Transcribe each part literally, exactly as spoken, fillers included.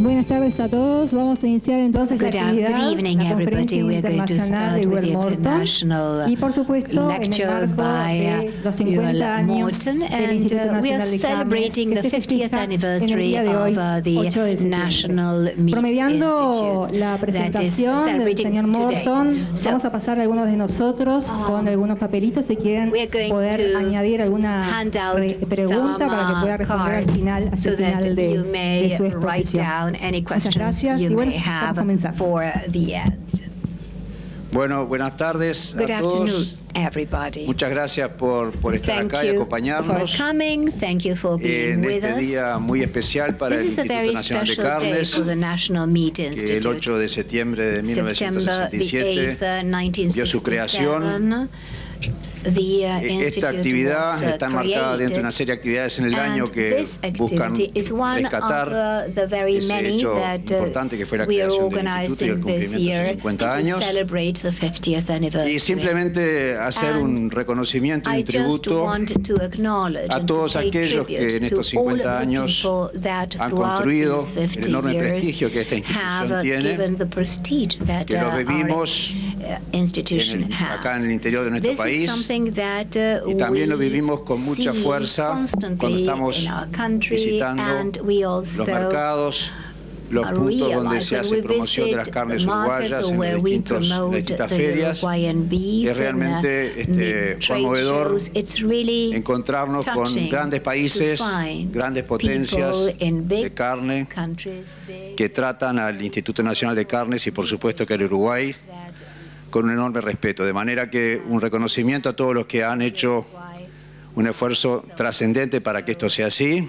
Buenas tardes a todos. Vamos a iniciar entonces la actividad, good evening, la Conferencia Internacional de Ewell Morton y por supuesto en el marco de los cincuenta años del Instituto Nacional de Carnes que se festeja en el día de hoy, ocho de septiembre. Promediando la presentación del señor Morton, vamos a pasar a algunos de nosotros con algunos papelitos si quieren poder añadir alguna pregunta para que pueda responder al final, hacia el final de, de su exposición. Muchas gracias y bueno, vamos a comenzar. Bueno, buenas tardes a todos. Muchas gracias por, por estar Thank acá y you acompañarnos for coming. Thank you for being en with este us. día muy especial para This el is a Instituto very Nacional de special day Carnes, for the National Meat que el Institute. ocho de septiembre de mil novecientos September sesenta y the siete eighth, nineteen dio su creación. sixty-seven. The, uh, Esta actividad was, uh, está enmarcada dentro de una serie de actividades en el año que buscan rescatar ese hecho importante que fue la creación del Instituto y el cumplimiento de sus cincuenta años, y simplemente hacer un reconocimiento y un tributo a todos aquellos que en estos cincuenta años han construido el enorme prestigio que esta institución tiene, que lo vivimos en el, acá en el interior de nuestro país. Y también lo vivimos con mucha fuerza cuando estamos visitando los mercados, los puntos donde se hace promoción de las carnes uruguayas en las distintas ferias. Es realmente este, conmovedor encontrarnos con grandes países, grandes potencias de carne que tratan al Instituto Nacional de Carnes y por supuesto que al Uruguay con un enorme respeto, de manera que un reconocimiento a todos los que han hecho un esfuerzo trascendente para que esto sea así.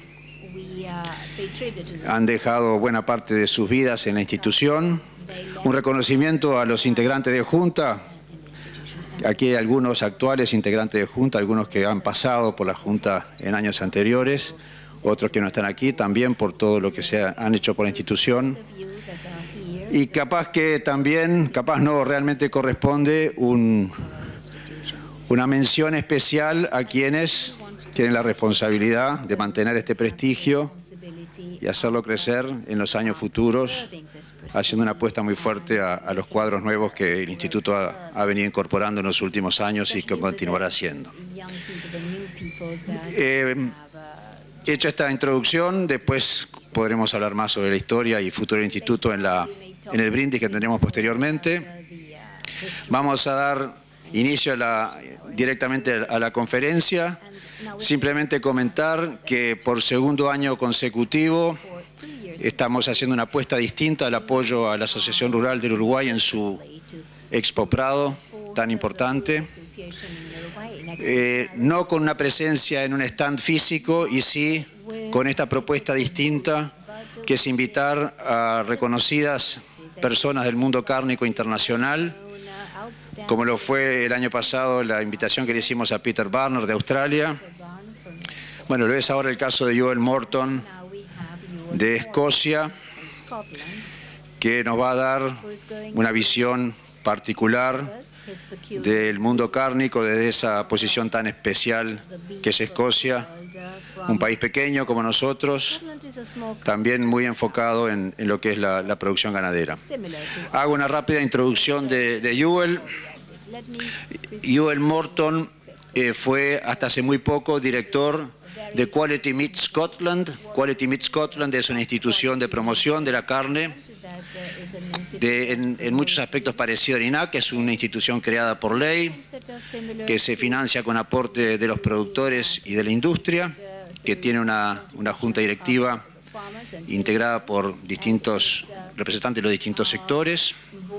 Han dejado buena parte de sus vidas en la institución. Un reconocimiento a los integrantes de Junta. Aquí hay algunos actuales integrantes de Junta, algunos que han pasado por la Junta en años anteriores, otros que no están aquí, también por todo lo que se han hecho por la institución. Y capaz que también, capaz no, realmente corresponde un, una mención especial a quienes tienen la responsabilidad de mantener este prestigio y hacerlo crecer en los años futuros, haciendo una apuesta muy fuerte a, a los cuadros nuevos que el Instituto ha, ha venido incorporando en los últimos años y que continuará haciendo. Eh, hecha esta introducción, después podremos hablar más sobre la historia y futuro del Instituto en la en el brindis que tendremos posteriormente. Vamos a dar inicio a la, directamente a la conferencia. Simplemente comentar que por segundo año consecutivo estamos haciendo una apuesta distinta al apoyo a la Asociación Rural del Uruguay en su Expo Prado, tan importante. Eh, no con una presencia en un stand físico, y sí con esta propuesta distinta, que es invitar a reconocidas personas del mundo cárnico internacional, como lo fue el año pasado la invitación que le hicimos a Peter Barner de Australia. Bueno, lo es ahora el caso de Ewell Morton de Escocia, que nos va a dar una visión particular del mundo cárnico desde esa posición tan especial que es Escocia, un país pequeño como nosotros, también muy enfocado en, en lo que es la, la producción ganadera. Hago una rápida introducción de, de Ewell. Ewell Morton eh, fue hasta hace muy poco director de Quality Meat Scotland. Quality Meat Scotland es una institución de promoción de la carne, de, en, en muchos aspectos parecido a I N A C, es una institución creada por ley, que se financia con aporte de los productores y de la industria, que tiene una, una junta directiva integrada por distintos representantes de los distintos sectores.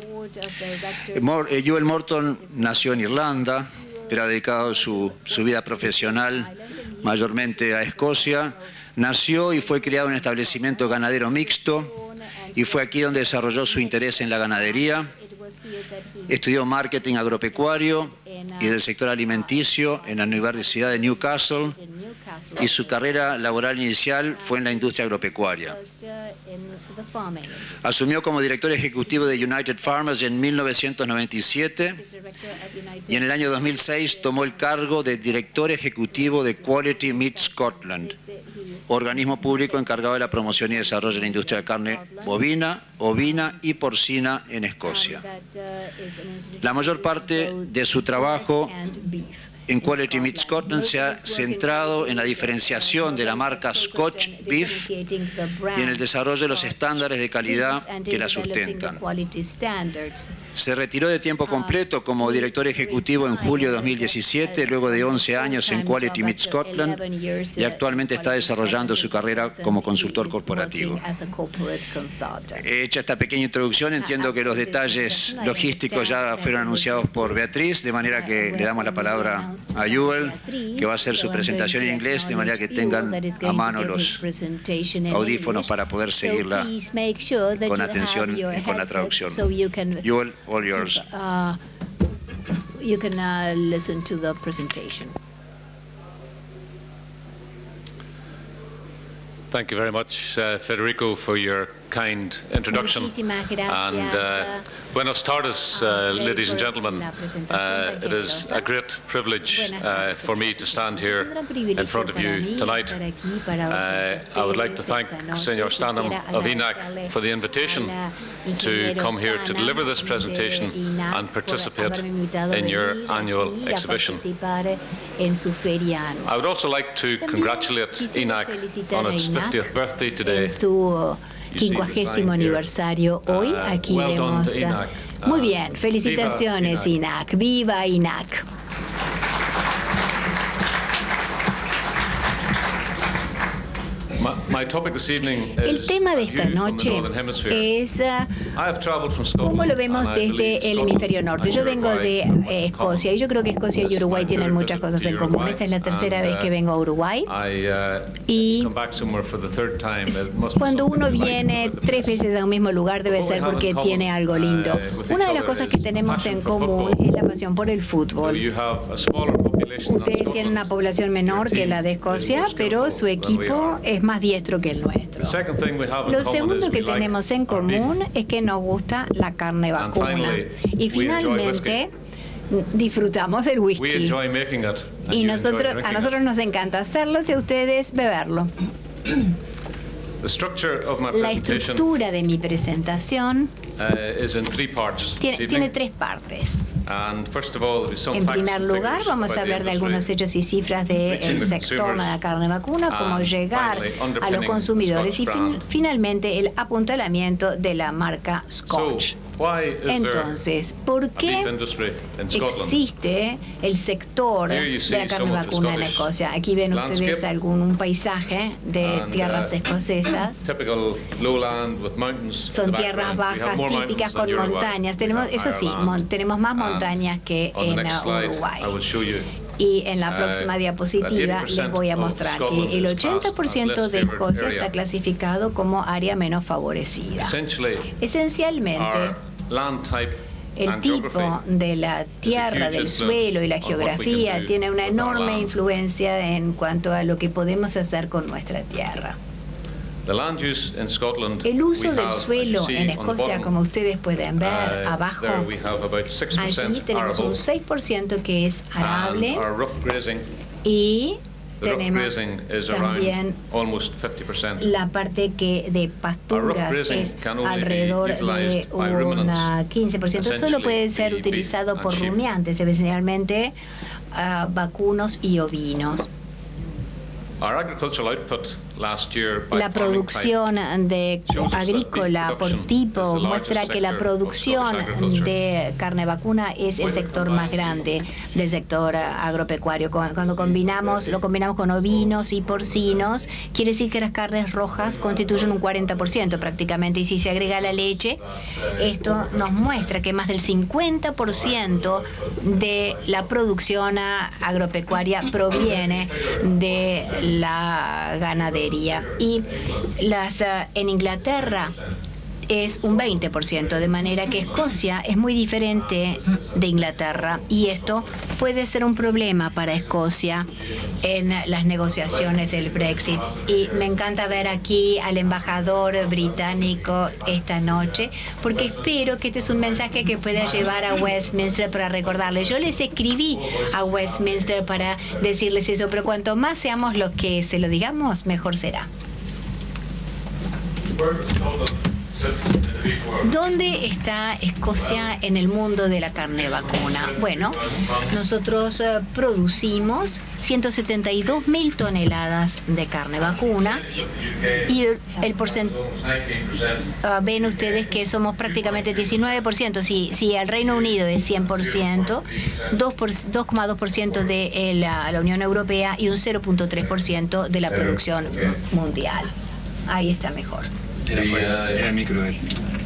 Ewell Morton nació en Irlanda, pero ha dedicado su, su vida profesional mayormente a Escocia. Nació y fue criado en un establecimiento ganadero mixto, y fue aquí donde desarrolló su interés en la ganadería. Estudió marketing agropecuario y del sector alimenticio en la Universidad de Newcastle, y su carrera laboral inicial fue en la industria agropecuaria. Asumió como director ejecutivo de United Farmers en mil novecientos noventa y siete y en el año dos mil seis tomó el cargo de director ejecutivo de Quality Meat Scotland, organismo público encargado de la promoción y desarrollo de la industria de carne bovina, ovina y porcina en Escocia. La mayor parte de su trabajo en Quality Meat Scotland se ha centrado en la diferenciación de la marca Scotch Beef y en el desarrollo de los estándares de calidad que la sustentan. Se retiró de tiempo completo como director ejecutivo en julio de dos mil diecisiete, luego de once años en Quality Meat Scotland, y actualmente está desarrollando su carrera como consultor corporativo. Hecha esta pequeña introducción, entiendo que los detalles logísticos ya fueron anunciados por Beatriz, de manera que le damos la palabra a Yuval, que va a hacer su presentación en inglés, de manera que tengan a mano los audífonos para poder seguirla con atención y con la traducción. Yuval, all yours. You can uh, listen to the presentation. Thank you very much, uh, Federico, for your kind introduction. And uh, buenos tardes, uh, ladies and gentlemen. Uh, it is a great privilege uh, for me to stand here in front of you tonight. Uh, I would like to thank Senor Stanham of E N A C for the invitation to come here to deliver this presentation and participate in your annual exhibition. I would also like to congratulate E N A C on its fiftieth birthday today. quincuagésimo aniversario hoy. Aquí well vemos. E N A C. Muy bien, felicitaciones E N A C. Viva E N A C. El tema de esta noche es cómo lo vemos desde el hemisferio norte. Yo vengo de eh, Escocia y yo creo que Escocia y Uruguay tienen muchas cosas en común. Esta es la tercera vez que vengo a Uruguay. Y cuando uno viene tres veces a un mismo lugar debe ser porque tiene algo lindo. Una de las cosas que tenemos en común es la pasión por el fútbol. Ustedes tienen una población menor que la de Escocia, pero su equipo es más diestro que el nuestro. Lo segundo que tenemos en común es que nos gusta la carne vacuna. Y finalmente disfrutamos del whisky. Y nosotros, a nosotros nos encanta hacerlo y a ustedes beberlo. La estructura de mi presentación tiene, tiene tres partes. En primer lugar, vamos a hablar de algunos hechos y cifras del sector de la carne vacuna, cómo llegar a los consumidores y fin, finalmente el apuntalamiento de la marca Scotch. Entonces, ¿por qué existe el sector de la carne vacuna en Escocia? Aquí ven ustedes algún un paisaje de tierras escocesas. Son tierras bajas típicas con montañas. Tenemos, eso sí, mon, tenemos más montañas que en Uruguay. Y en la próxima diapositiva les voy a mostrar que el ochenta por ciento de Escocia está clasificado como área menos favorecida. Esencialmente, el tipo de la tierra, del suelo y la geografía tiene una enorme influencia en cuanto a lo que podemos hacer con nuestra tierra. El uso del suelo en Escocia, como ustedes pueden ver abajo, allí tenemos un seis por ciento que es arable y tenemos también la parte que de pasturas es alrededor de un quince por ciento. Solo puede ser utilizado por rumiantes, especialmente uh, vacunos y ovinos. La producción de agrícola por tipo muestra que la producción de carne vacuna es el sector más grande del sector agropecuario. Cuando combinamos, lo combinamos con ovinos y porcinos, quiere decir que las carnes rojas constituyen un cuarenta por ciento prácticamente, y si se agrega la leche, esto nos muestra que más del cincuenta por ciento de la producción agropecuaria proviene de la ganadería. Y las uh, en Inglaterra es un veinte por ciento, de manera que Escocia es muy diferente de Inglaterra y esto puede ser un problema para Escocia en las negociaciones del Brexit. Y me encanta ver aquí al embajador británico esta noche, porque espero que este es un mensaje que pueda llevar a Westminster para recordarle. Yo les escribí a Westminster para decirles eso, pero cuanto más seamos los que se lo digamos, mejor será. ¿Dónde está Escocia en el mundo de la carne vacuna? Bueno, nosotros uh, producimos ciento setenta y dos mil toneladas de carne vacuna y el, el porcentaje, uh, ven ustedes que somos prácticamente diecinueve por ciento. Si, si el Reino Unido es cien por ciento, dos coma dos por ciento de la, la Unión Europea y un cero punto tres por ciento de la producción mundial. Ahí está mejor. Era el micro de él.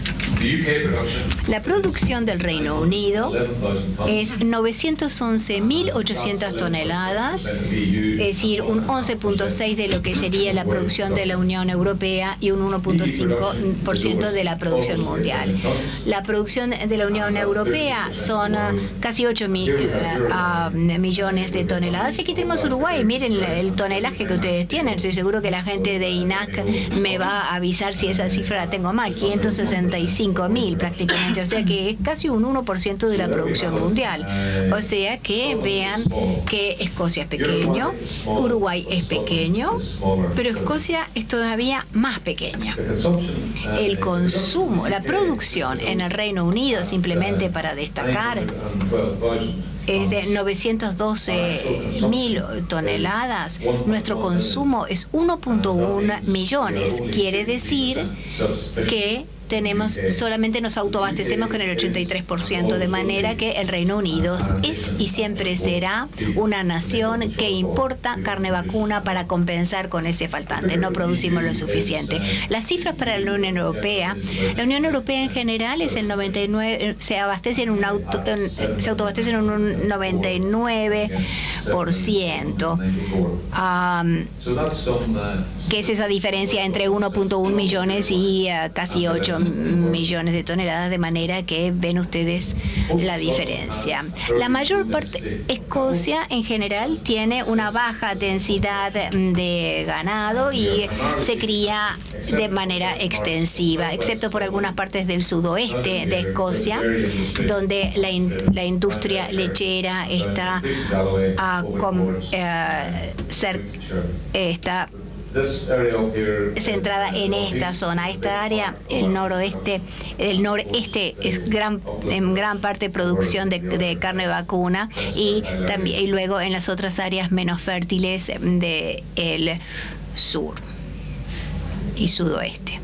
La producción del Reino Unido es novecientos once mil ochocientas toneladas, es decir, un once punto seis por ciento de lo que sería la producción de la Unión Europea y un uno punto cinco por ciento de la producción mundial. La producción de la Unión Europea son casi ocho mil, uh, millones de toneladas. Y aquí tenemos Uruguay. Miren el, el tonelaje que ustedes tienen. Estoy seguro que la gente de I N A C me va a avisar si esa cifra la tengo mal. quinientos sesenta y cinco mil prácticamente, o sea que es casi un uno por ciento de la producción mundial. O sea que vean que Escocia es pequeño, Uruguay es pequeño, pero Escocia es todavía más pequeña. El consumo, la producción en el Reino Unido, simplemente para destacar, es de novecientos doce mil toneladas. Nuestro consumo es uno punto uno millones. Quiere decir que tenemos, solamente nos autoabastecemos con el ochenta y tres por ciento, de manera que el Reino Unido es y siempre será una nación que importa carne vacuna para compensar con ese faltante. No producimos lo suficiente. Las cifras para la Unión Europea, la Unión Europea en general es el noventa y nueve, se abastece en un auto, se autoabastece en un noventa y nueve por ciento. Um, ¿Qué es esa diferencia entre uno punto uno millones y uh, casi ocho millones de toneladas? De manera que ven ustedes la diferencia. La mayor parte, Escocia en general tiene una baja densidad de ganado y se cría de manera extensiva, excepto por algunas partes del sudoeste de Escocia, donde la, in, la industria lechera está, uh, com, uh, cer, está centrada en esta zona. Esta área, el noroeste, el noreste es gran, en gran parte producción de, de carne vacuna y también y luego en las otras áreas menos fértiles de el sur y sudoeste.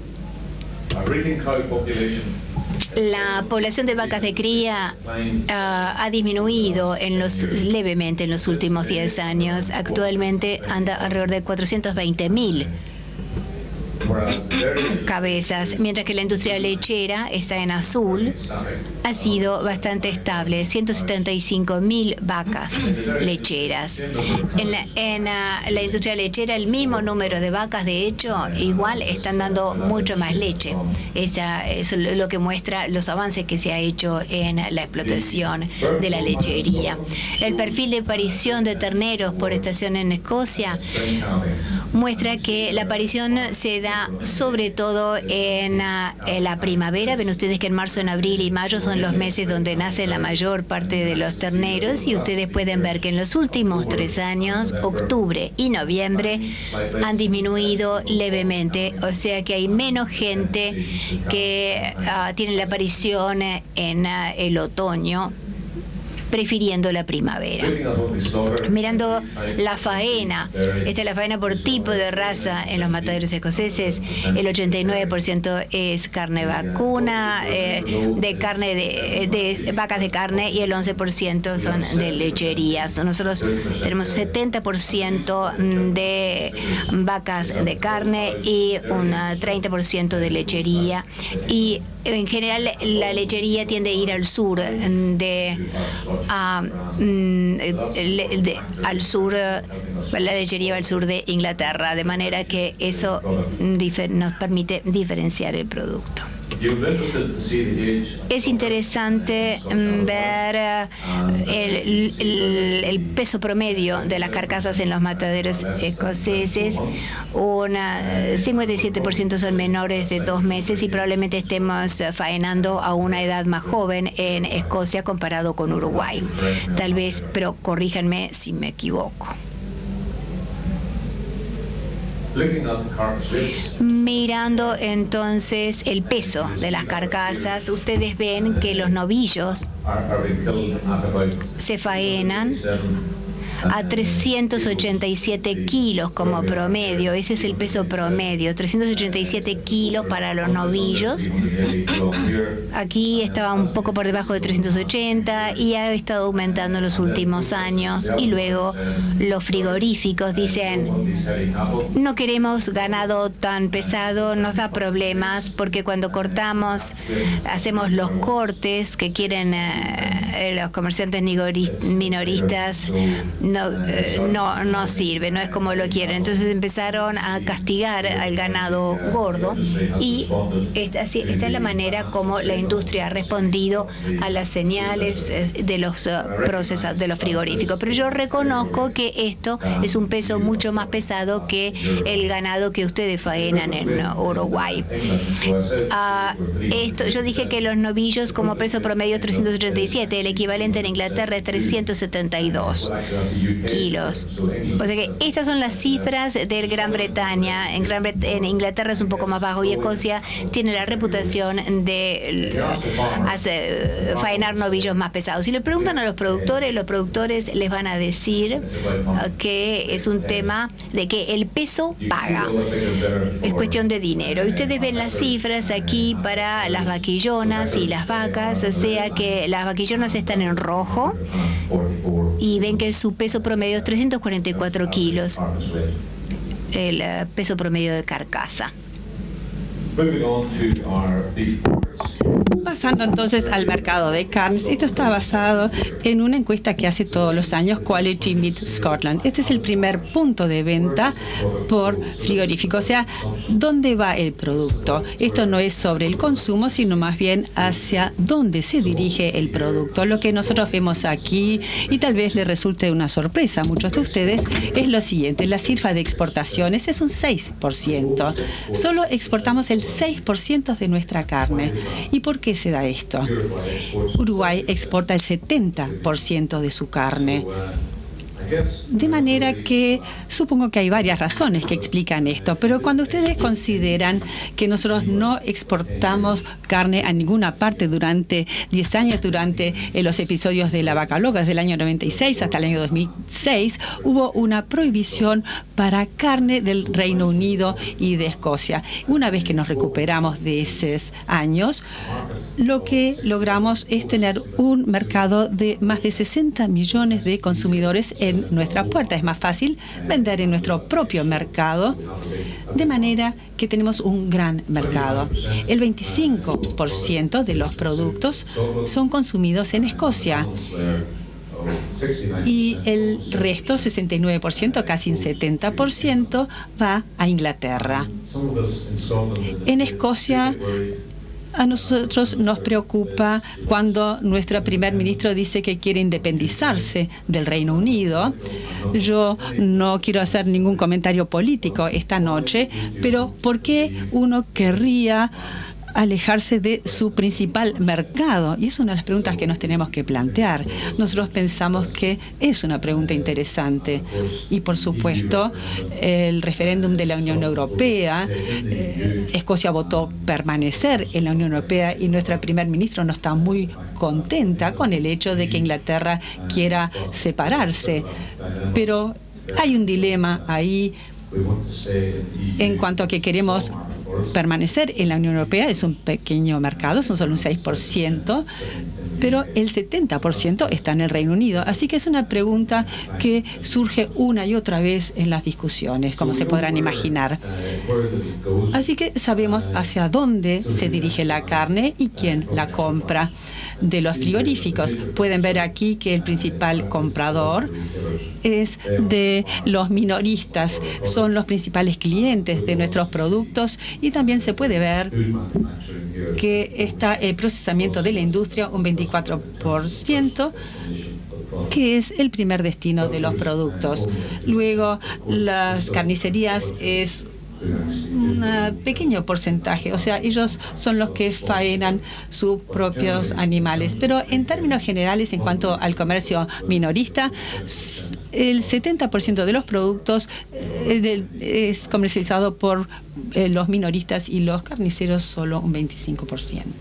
La población de vacas de cría uh, ha disminuido en los, levemente en los últimos diez años. Actualmente anda alrededor de cuatrocientos veinte mil cabezas, mientras que la industria lechera está en azul, ha sido bastante estable, ciento setenta y cinco mil vacas lecheras. En, la, en uh, la industria lechera el mismo número de vacas, de hecho, igual están dando mucho más leche. Esa es lo que muestra los avances que se ha hecho en la explotación de la lechería. El perfil de aparición de terneros por estación en Escocia muestra que la aparición se da sobre todo en, uh, en la primavera. Ven ustedes que en marzo, en abril y mayo son los meses donde nace la mayor parte de los terneros, y ustedes pueden ver que en los últimos tres años, octubre y noviembre, han disminuido levemente, o sea que hay menos gente que uh, tiene la aparición en uh, el otoño, prefiriendo la primavera. Mirando la faena, esta es la faena por tipo de raza en los mataderos escoceses. El ochenta y nueve por ciento es carne vacuna, eh, de carne de, de vacas de carne, y el once por ciento son de lecherías. Nosotros tenemos setenta por ciento de vacas de carne y un treinta por ciento de lechería, y en general la lechería tiende a ir al sur de a, de, de, al sur, la lechería al sur de Inglaterra, de manera que eso difer, nos permite diferenciar el producto. Es interesante ver el, el, el peso promedio de las carcasas en los mataderos escoceses. Una, cincuenta y siete por ciento son menores de dos meses y probablemente estemos faenando a una edad más joven en Escocia comparado con Uruguay. Tal vez, pero corríjanme si me equivoco. Mirando entonces el peso de las carcasas, ustedes ven que los novillos se faenan a trescientos ochenta y siete kilos como promedio. Ese es el peso promedio, trescientos ochenta y siete kilos para los novillos. Aquí estaba un poco por debajo de trescientos ochenta y ha estado aumentando en los últimos años. Y luego los frigoríficos dicen, no queremos ganado tan pesado, nos da problemas porque cuando cortamos, hacemos los cortes que quieren eh, los comerciantes minoristas, no, eh, no, no sirve, no es como lo quieren. Entonces empezaron a castigar al ganado gordo y esta, esta es la manera como la industria ha respondido a las señales de los procesos, de los frigoríficos. Pero yo reconozco que esto es un peso mucho más pesado que el ganado que ustedes faenan en Uruguay. Uh, esto, yo dije que los novillos como peso promedio es trescientos ochenta y siete, el equivalente en Inglaterra es trescientos setenta y dos kilos. O sea que estas son las cifras de Gran Bretaña. En, Gran Bret en Inglaterra es un poco más bajo y Escocia tiene la reputación de hacer, faenar novillos más pesados. Si le preguntan a los productores, los productores les van a decir que es un tema de que el peso paga. Es cuestión de dinero. Y ustedes ven las cifras aquí para las vaquillonas y las vacas, o sea que las vaquillonas están en rojo y ven que su peso promedio es trescientos cuarenta y cuatro kilos, el uh, peso promedio de carcasa. Pasando entonces al mercado de carnes, esto está basado en una encuesta que hace todos los años Quality Meat Scotland. Este es el primer punto de venta por frigorífico, o sea, ¿dónde va el producto? Esto no es sobre el consumo, sino más bien hacia dónde se dirige el producto. Lo que nosotros vemos aquí, y tal vez le resulte una sorpresa a muchos de ustedes, es lo siguiente: la cifra de exportaciones es un seis por ciento. Solo exportamos el seis por ciento de nuestra carne. ¿Y por qué se da esto? Uruguay exporta el setenta por ciento de su carne. De manera que supongo que hay varias razones que explican esto, pero cuando ustedes consideran que nosotros no exportamos carne a ninguna parte durante diez años, durante eh, los episodios de la vaca loca, desde el año noventa y seis hasta el año dos mil seis, hubo una prohibición para carne del Reino Unido y de Escocia. Una vez que nos recuperamos de esos años, lo que logramos es tener un mercado de más de sesenta millones de consumidores en nuestra puerta. Es más fácil vender en nuestro propio mercado, de manera que tenemos un gran mercado. El veinticinco por ciento de los productos son consumidos en Escocia y el resto, sesenta y nueve por ciento, casi un setenta por ciento, va a Inglaterra. En Escocia, a nosotros nos preocupa cuando nuestro primer ministro dice que quiere independizarse del Reino Unido. Yo no quiero hacer ningún comentario político esta noche, pero ¿por qué uno querría alejarse de su principal mercado? Y es una de las preguntas que nos tenemos que plantear. Nosotros pensamos que es una pregunta interesante. Y, por supuesto, el referéndum de la Unión Europea, eh, Escocia votó permanecer en la Unión Europea y nuestra primer ministro no está muy contenta con el hecho de que Inglaterra quiera separarse. Pero hay un dilema ahí en cuanto a que queremos permanecer en la Unión Europea. Es un pequeño mercado, son solo un seis por ciento, pero el setenta por ciento está en el Reino Unido. Así que es una pregunta que surge una y otra vez en las discusiones, como se podrán imaginar. Así que sabemos hacia dónde se dirige la carne y quién la compra. de los frigoríficos. Pueden ver aquí que el principal comprador es de los minoristas, son los principales clientes de nuestros productos, y también se puede ver que está el procesamiento de la industria, un veinticuatro por ciento, que es el primer destino de los productos. Luego, las carnicerías es un pequeño porcentaje, o sea, ellos son los que faenan sus propios animales. Pero en términos generales, en cuanto al comercio minorista, el setenta por ciento de los productos es comercializado por los minoristas y los carniceros solo un veinticinco por ciento.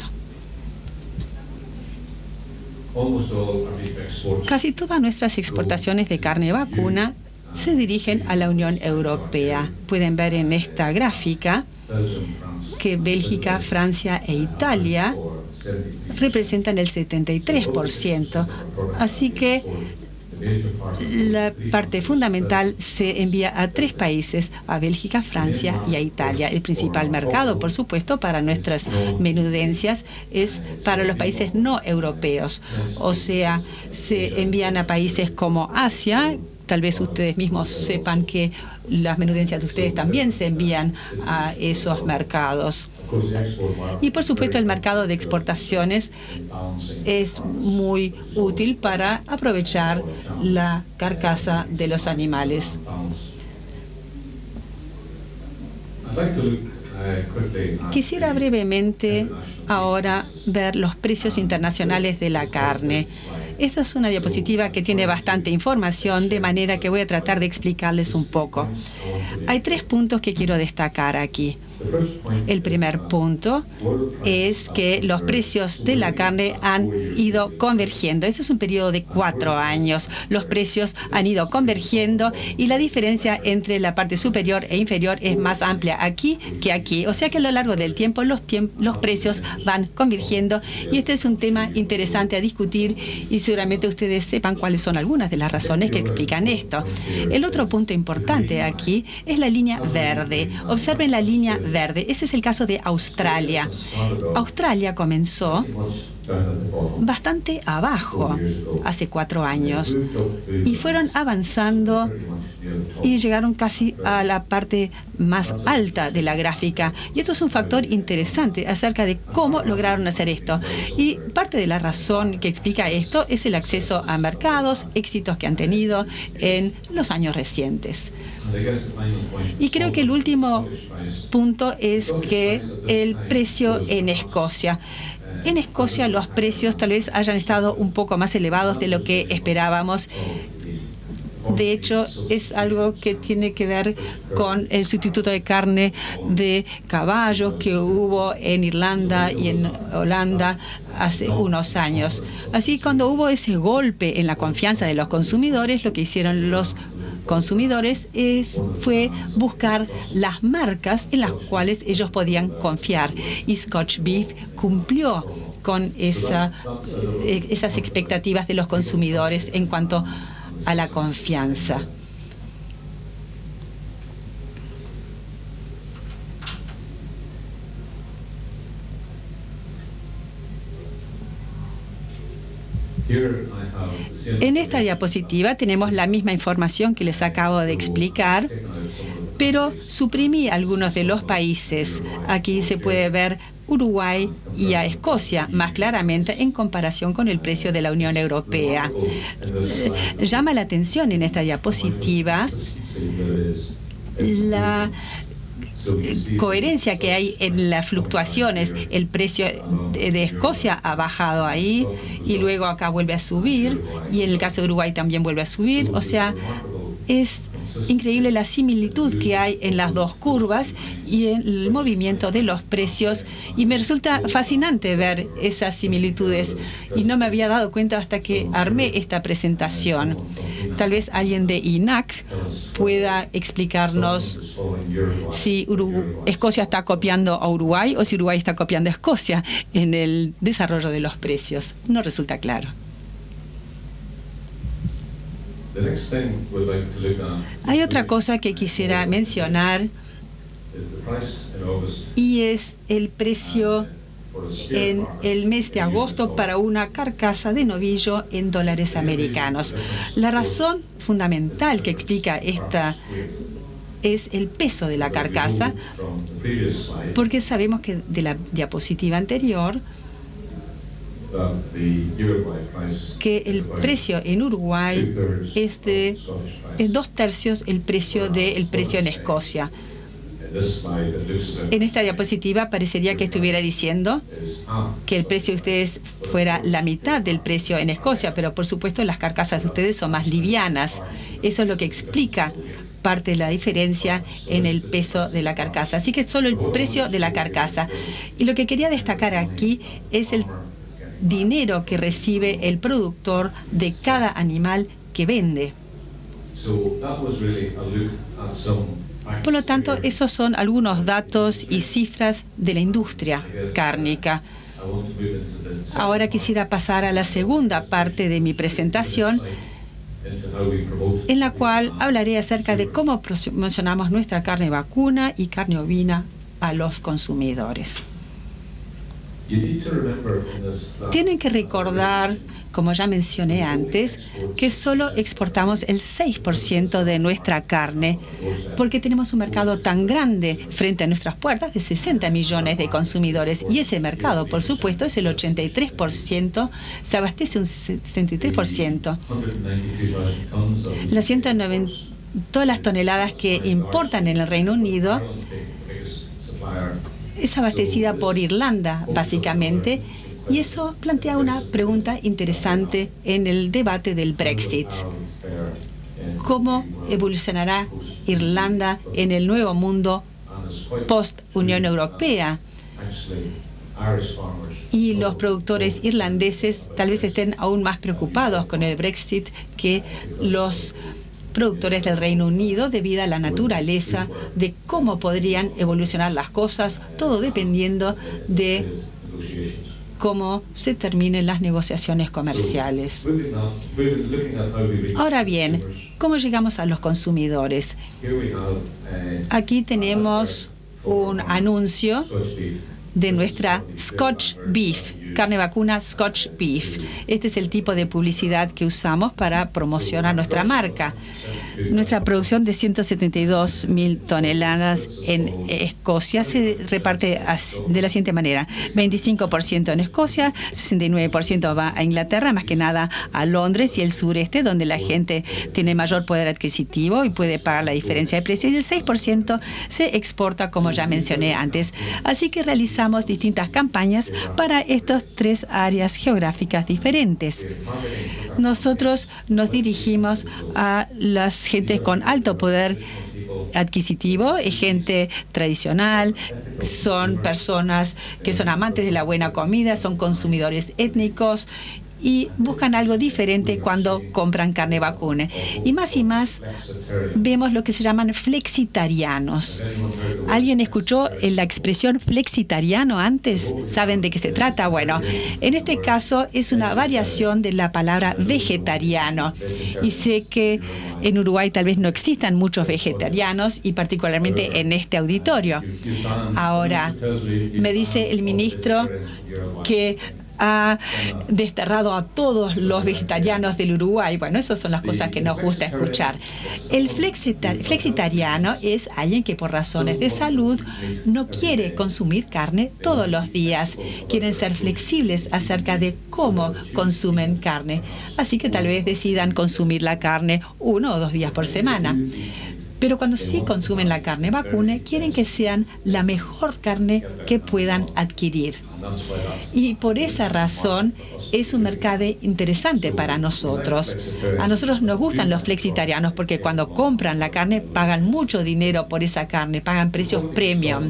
Casi todas nuestras exportaciones de carne vacuna se dirigen a la Unión Europea. Pueden ver en esta gráfica que Bélgica, Francia e Italia representan el setenta y tres por ciento. Así que la parte fundamental se envía a tres países, a Bélgica, Francia y a Italia. El principal mercado, por supuesto, para nuestras menudencias es para los países no europeos. O sea, se envían a países como Asia. Tal vez ustedes mismos sepan que las menudencias de ustedes también se envían a esos mercados. Y por supuesto el mercado de exportaciones es muy útil para aprovechar la carcasa de los animales. Quisiera brevemente ahora ver los precios internacionales de la carne. Esta es una diapositiva que tiene bastante información, de manera que voy a tratar de explicarles un poco. Hay tres puntos que quiero destacar aquí. El primer punto es que los precios de la carne han ido convergiendo. Este es un periodo de cuatro años. Los precios han ido convergiendo y la diferencia entre la parte superior e inferior es más amplia aquí que aquí. O sea que a lo largo del tiempo los, tiemp los precios van convergiendo, y este es un tema interesante a discutir, y seguramente ustedes sepan cuáles son algunas de las razones que explican esto. El otro punto importante aquí es la línea verde. Observen la línea verde. Ese es el caso de Australia. Australia comenzó bastante abajo hace cuatro años y fueron avanzando y llegaron casi a la parte más alta de la gráfica. Y esto es un factor interesante acerca de cómo lograron hacer esto. Y parte de la razón que explica esto es el acceso a mercados, éxitos que han tenido en los años recientes. Y creo que el último punto es que el precio en Escocia. En Escocia los precios tal vez hayan estado un poco más elevados de lo que esperábamos. De hecho, es algo que tiene que ver con el sustituto de carne de caballo que hubo en Irlanda y en Holanda hace unos años. Así, cuando hubo ese golpe en la confianza de los consumidores, lo que hicieron los consumidores es, fue buscar las marcas en las cuales ellos podían confiar. Y Scotch Beef cumplió con esa, eh, esas expectativas de los consumidores en cuanto a la confianza. En esta diapositiva tenemos la misma información que les acabo de explicar, pero suprimí algunos de los países. Aquí se puede ver Uruguay y a Escocia más claramente en comparación con el precio de la Unión Europea. Llama la atención en esta diapositiva la coherencia que hay en las fluctuaciones. El precio de Escocia ha bajado ahí y luego acá vuelve a subir, y en el caso de Uruguay también vuelve a subir. O sea, es increíble la similitud que hay en las dos curvas y en el movimiento de los precios, y me resulta fascinante ver esas similitudes, y no me había dado cuenta hasta que armé esta presentación. Tal vez alguien de I N A C pueda explicarnos si Urugu- Escocia está copiando a Uruguay o si Uruguay está copiando a Escocia en el desarrollo de los precios. No resulta claro. Hay otra cosa que quisiera mencionar, y es el precio en el mes de agosto para una carcasa de novillo en dólares americanos. La razón fundamental que explica esta es el peso de la carcasa, porque sabemos que de la diapositiva anterior que el precio en Uruguay es de es dos tercios el precio del precio en Escocia. En esta diapositiva parecería que estuviera diciendo que el precio de ustedes fuera la mitad del precio en Escocia, pero por supuesto las carcasas de ustedes son más livianas. Eso es lo que explica parte de la diferencia en el peso de la carcasa. Así que solo el precio de la carcasa. Y lo que quería destacar aquí es el dinero que recibe el productor de cada animal que vende. Por lo tanto, esos son algunos datos y cifras de la industria cárnica. Ahora quisiera pasar a la segunda parte de mi presentación, en la cual hablaré acerca de cómo promocionamos nuestra carne vacuna y carne ovina a los consumidores. Tienen que recordar, como ya mencioné antes, que solo exportamos el seis por ciento de nuestra carne, porque tenemos un mercado tan grande frente a nuestras puertas de sesenta millones de consumidores, y ese mercado, por supuesto, es el ochenta y tres por ciento, se abastece un sesenta y tres por ciento. Las ciento noventa, todas las toneladas que importan en el Reino Unido es abastecida por Irlanda, básicamente, y eso plantea una pregunta interesante en el debate del Brexit. ¿Cómo evolucionará Irlanda en el nuevo mundo post-Unión Europea? Y los productores irlandeses tal vez estén aún más preocupados con el Brexit que los productores del Reino Unido, debido a la naturaleza de cómo podrían evolucionar las cosas, todo dependiendo de cómo se terminen las negociaciones comerciales. Ahora bien, ¿cómo llegamos a los consumidores? Aquí tenemos un anuncio de nuestra Scotch Beef, carne vacuna Scotch Beef. Este es el tipo de publicidad que usamos para promocionar nuestra marca. Nuestra producción de ciento setenta y dos mil toneladas en Escocia se reparte de la siguiente manera: veinticinco por ciento en Escocia, sesenta y nueve por ciento va a Inglaterra, más que nada a Londres y el sureste, donde la gente tiene mayor poder adquisitivo y puede pagar la diferencia de precio, y el seis por ciento se exporta, como ya mencioné antes. Así que realizamos distintas campañas para estas tres áreas geográficas diferentes. Nosotros nos dirigimos a las gentes con alto poder adquisitivo, gente tradicional, son personas que son amantes de la buena comida, son consumidores étnicos y buscan algo diferente cuando compran carne vacuna. Y más y más vemos lo que se llaman flexitarianos. ¿Alguien escuchó la expresión flexitariano antes? ¿Saben de qué se trata? Bueno, en este caso es una variación de la palabra vegetariano. Y sé que en Uruguay tal vez no existan muchos vegetarianos, y particularmente en este auditorio. Ahora, me dice el ministro que ha desterrado a todos los vegetarianos del Uruguay. Bueno, esas son las cosas que nos gusta escuchar. El flexitar- flexitariano es alguien que por razones de salud no quiere consumir carne todos los días. Quieren ser flexibles acerca de cómo consumen carne. Así que tal vez decidan consumir la carne uno o dos días por semana. Pero cuando sí consumen la carne vacuna, quieren que sean la mejor carne que puedan adquirir. Y por esa razón es un mercado interesante para nosotros. A nosotros nos gustan los flexitarianos porque cuando compran la carne pagan mucho dinero por esa carne, pagan precios premium.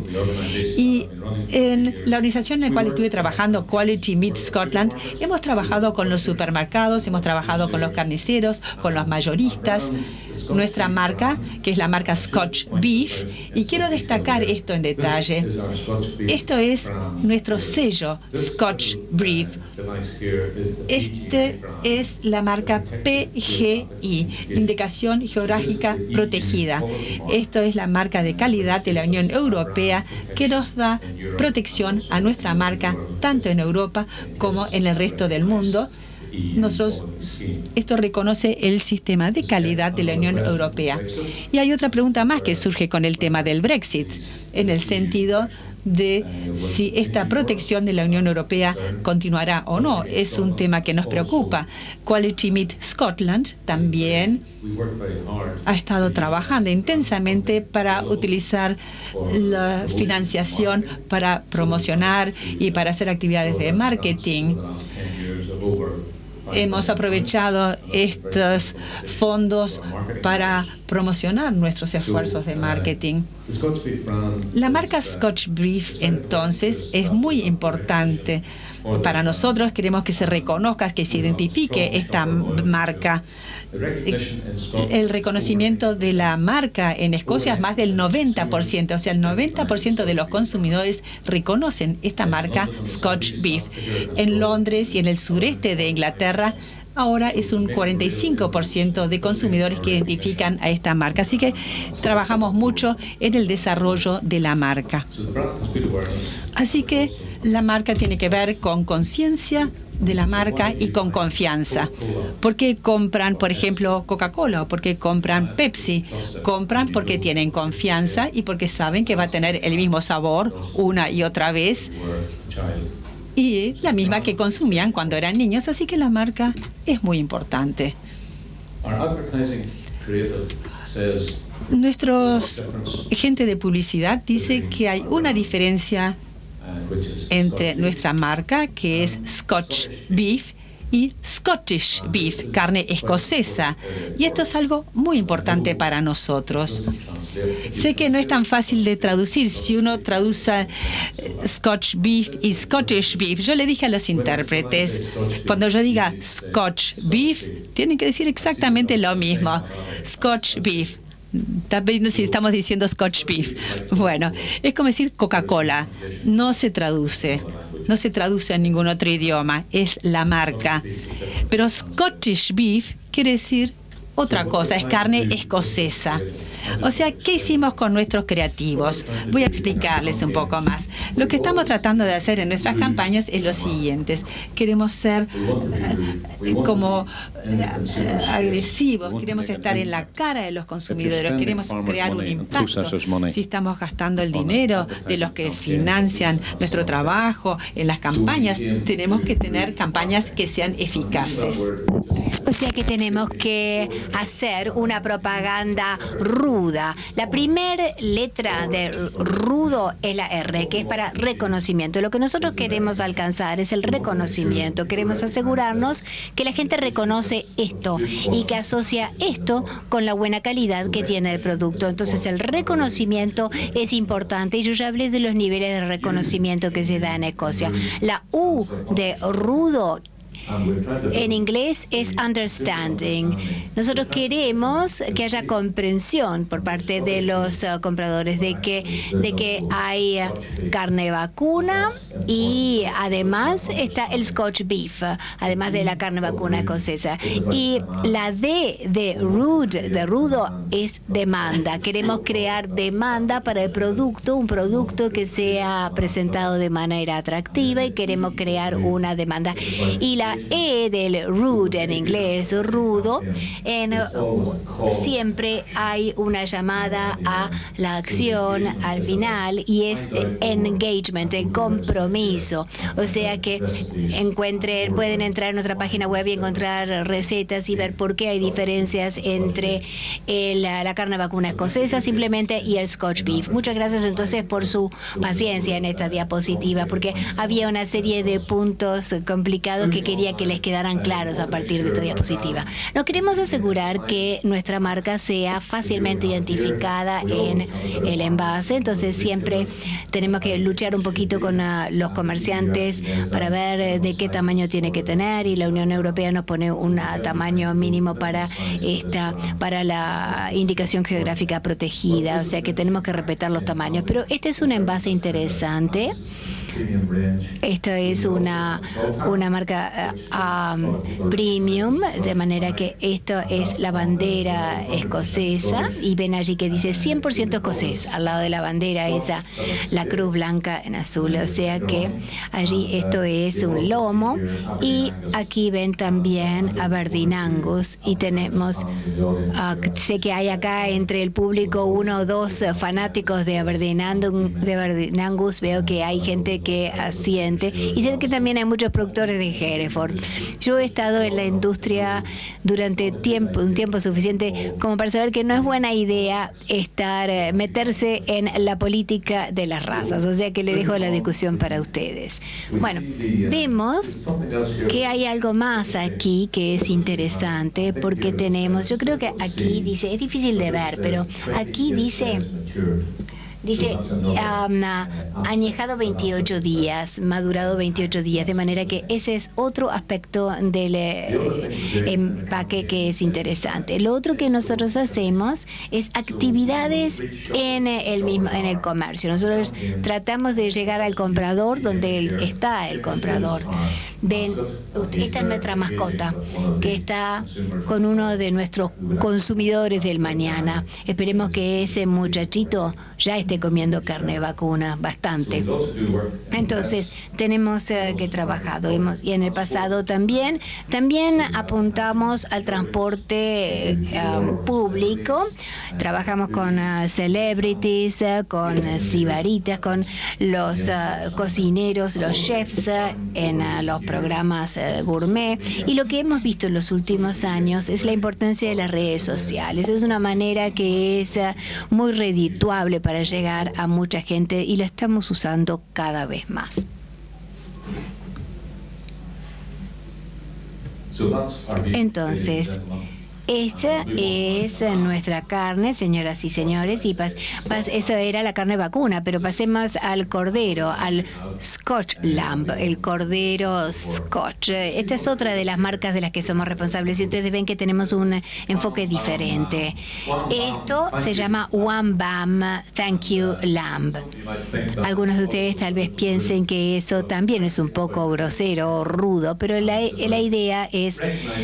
Y en la organización en la cual estuve trabajando, Quality Meat Scotland, hemos trabajado con los supermercados, hemos trabajado con los carniceros, con los mayoristas. Nuestra marca, que es la marca Scotch Beef, y quiero destacar esto en detalle. Esto es nuestro sello Scotch Beef. Este es la marca P G I, Indicación Geográfica Protegida. Esto es la marca de calidad de la Unión Europea que nos da protección a nuestra marca tanto en Europa como en el resto del mundo. Nosotros, esto reconoce el sistema de calidad de la Unión Europea. Y hay otra pregunta más que surge con el tema del Brexit, en el sentido de si esta protección de la Unión Europea continuará o no. Es un tema que nos preocupa. Quality Meat Scotland también ha estado trabajando intensamente para utilizar la financiación para promocionar y para hacer actividades de marketing. Hemos aprovechado estos fondos para promocionar nuestros esfuerzos de marketing. La marca Scotch Beef, entonces, es muy importante. Para nosotros queremos que se reconozca, que se identifique esta marca. El reconocimiento de la marca en Escocia es más del noventa por ciento, o sea, el noventa por ciento de los consumidores reconocen esta marca Scotch Beef. En Londres y en el sureste de Inglaterra, ahora es un cuarenta y cinco por ciento de consumidores que identifican a esta marca. Así que trabajamos mucho en el desarrollo de la marca. Así que la marca tiene que ver con conciencia de la marca y con confianza. ¿Por qué compran, por ejemplo, Coca-Cola o por qué compran Pepsi? Compran porque tienen confianza y porque saben que va a tener el mismo sabor una y otra vez, y la misma que consumían cuando eran niños. Así que la marca es muy importante. Nuestro gente de publicidad dice que hay una diferencia entre nuestra marca, que es Scotch Beef, y Scottish Beef, carne escocesa. Y esto es algo muy importante para nosotros. Sé que no es tan fácil de traducir. Si uno traduce Scotch Beef y Scottish Beef, yo le dije a los intérpretes, cuando yo diga Scotch Beef, tienen que decir exactamente lo mismo. Scotch Beef. También si estamos diciendo Scotch Beef. Bueno, es como decir Coca-Cola. No se traduce. No se traduce en ningún otro idioma. Es la marca. Pero Scottish Beef quiere decir otra cosa, es carne escocesa. O sea, ¿qué hicimos con nuestros creativos? Voy a explicarles un poco más. Lo que estamos tratando de hacer en nuestras campañas es lo siguiente. Queremos ser eh, como eh, agresivos, queremos estar en la cara de los consumidores, queremos crear un impacto. Si estamos gastando el dinero de los que financian nuestro trabajo en las campañas, tenemos que tener campañas que sean eficaces. O sea que tenemos que hacer una propaganda ruda. La primera letra de rudo es la R, que es para reconocimiento. Lo que nosotros queremos alcanzar es el reconocimiento. Queremos asegurarnos que la gente reconoce esto y que asocia esto con la buena calidad que tiene el producto. Entonces el reconocimiento es importante. Y yo ya hablé de los niveles de reconocimiento que se da en Escocia. La U de rudo en inglés es understanding. Nosotros queremos que haya comprensión por parte de los uh, compradores de que, de que hay uh, carne vacuna y además está el Scotch Beef, además de la carne vacuna escocesa. Y la D de rude, de rudo, es demanda. Queremos crear demanda para el producto, un producto que sea presentado de manera atractiva y queremos crear una demanda. Y la E del rude en inglés, rudo, en, siempre hay una llamada a la acción al final y es engagement, el compromiso. O sea que encuentren, pueden entrar en nuestra página web y encontrar recetas y ver por qué hay diferencias entre el, la carne vacuna escocesa simplemente y el Scotch Beef. Muchas gracias entonces por su paciencia en esta diapositiva, porque había una serie de puntos complicados que quería que les quedaran claros a partir de esta diapositiva. Nos queremos asegurar que nuestra marca sea fácilmente identificada en el envase, entonces siempre tenemos que luchar un poquito con uh, los comerciantes para ver de qué tamaño tiene que tener, y la Unión Europea nos pone un uh, tamaño mínimo para esta, para la indicación geográfica protegida, o sea que tenemos que respetar los tamaños. Pero este es un envase interesante Esto es una, una marca uh, um, premium, de manera que esto es la bandera escocesa, y ven allí que dice cien por ciento escocés, al lado de la bandera esa, la cruz blanca en azul, o sea que allí esto es un lomo, y aquí ven también Aberdeen Angus, y tenemos, uh, sé que hay acá entre el público uno o dos fanáticos de Aberdeen Angus, de Aberdeen Angus, veo que hay gente que asiente, y sé que también hay muchos productores de Hereford. Yo he estado en la industria durante tiempo, un tiempo suficiente como para saber que no es buena idea estar, meterse en la política de las razas, o sea que le dejo la discusión para ustedes. Bueno, vemos que hay algo más aquí que es interesante, porque tenemos, yo creo que aquí dice, es difícil de ver, pero aquí dice... Dice, um, añejado veintiocho días, madurado veintiocho días, de manera que ese es otro aspecto del eh, empaque que es interesante. Lo otro que nosotros hacemos es actividades en el mismo, en el comercio. Nosotros tratamos de llegar al comprador donde está el comprador. Ven, esta es nuestra mascota, que está con uno de nuestros consumidores del mañana. Esperemos que ese muchachito ya esté comiendo carne vacuna bastante. Entonces, tenemos eh, que trabajar. Hemos, y en el pasado también, también apuntamos al transporte eh, público. Trabajamos con uh, celebrities, uh, con uh, sibaritas, con los uh, cocineros, los chefs uh, en uh, los programas uh, gourmet. Y lo que hemos visto en los últimos años es la importancia de las redes sociales. Es una manera que es uh, muy redituable para llegar a mucha gente, y la estamos usando cada vez más. Entonces, esta es nuestra carne, señoras y señores, y pas, pas, eso era la carne vacuna, pero pasemos al cordero, al Scotch Lamb, el cordero Scotch. Esta es otra de las marcas de las que somos responsables, y ustedes ven que tenemos un enfoque diferente. Esto se llama One Bam Thank You Lamb. Algunos de ustedes tal vez piensen que eso también es un poco grosero o rudo, pero la, la idea es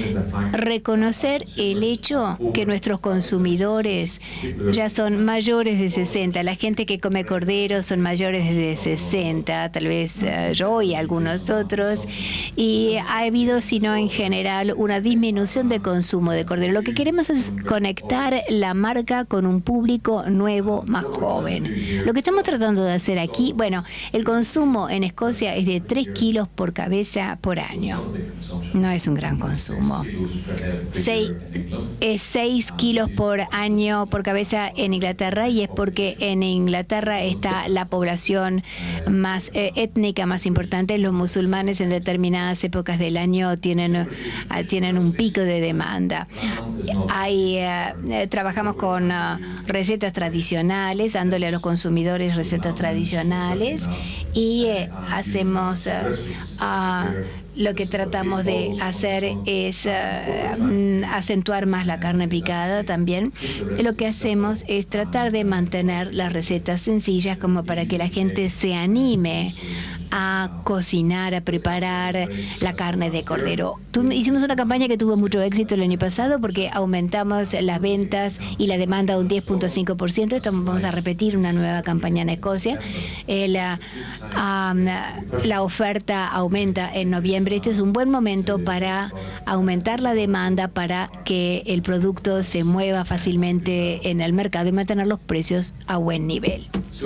reconocer el el hecho que nuestros consumidores ya son mayores de sesenta. La gente que come cordero son mayores de sesenta, tal vez uh, yo y algunos otros, y ha habido, sino en general, una disminución de consumo de cordero. Lo que queremos es conectar la marca con un público nuevo, más joven. Lo que estamos tratando de hacer aquí, bueno, el consumo en Escocia es de tres kilos por cabeza por año. No es un gran consumo. Seis, es seis kilos por año por cabeza en Inglaterra, y es porque en Inglaterra está la población más eh, étnica más importante. Los musulmanes en determinadas épocas del año tienen, uh, tienen un pico de demanda. Hay, uh, trabajamos con uh, recetas tradicionales, dándole a los consumidores recetas tradicionales, y uh, hacemos uh, uh, lo que tratamos de hacer es uh, acentuar más la carne picada también. Lo que hacemos es tratar de mantener las recetas sencillas, como para que la gente se anime a cocinar, a preparar la carne de cordero. Hicimos una campaña que tuvo mucho éxito el año pasado, porque aumentamos las ventas y la demanda un diez punto cinco por ciento. Estamos, vamos a repetir una nueva campaña en Escocia. El, uh, um, la oferta aumenta en noviembre. Este es un buen momento para aumentar la demanda, para que el producto se mueva fácilmente en el mercado y mantener los precios a buen nivel.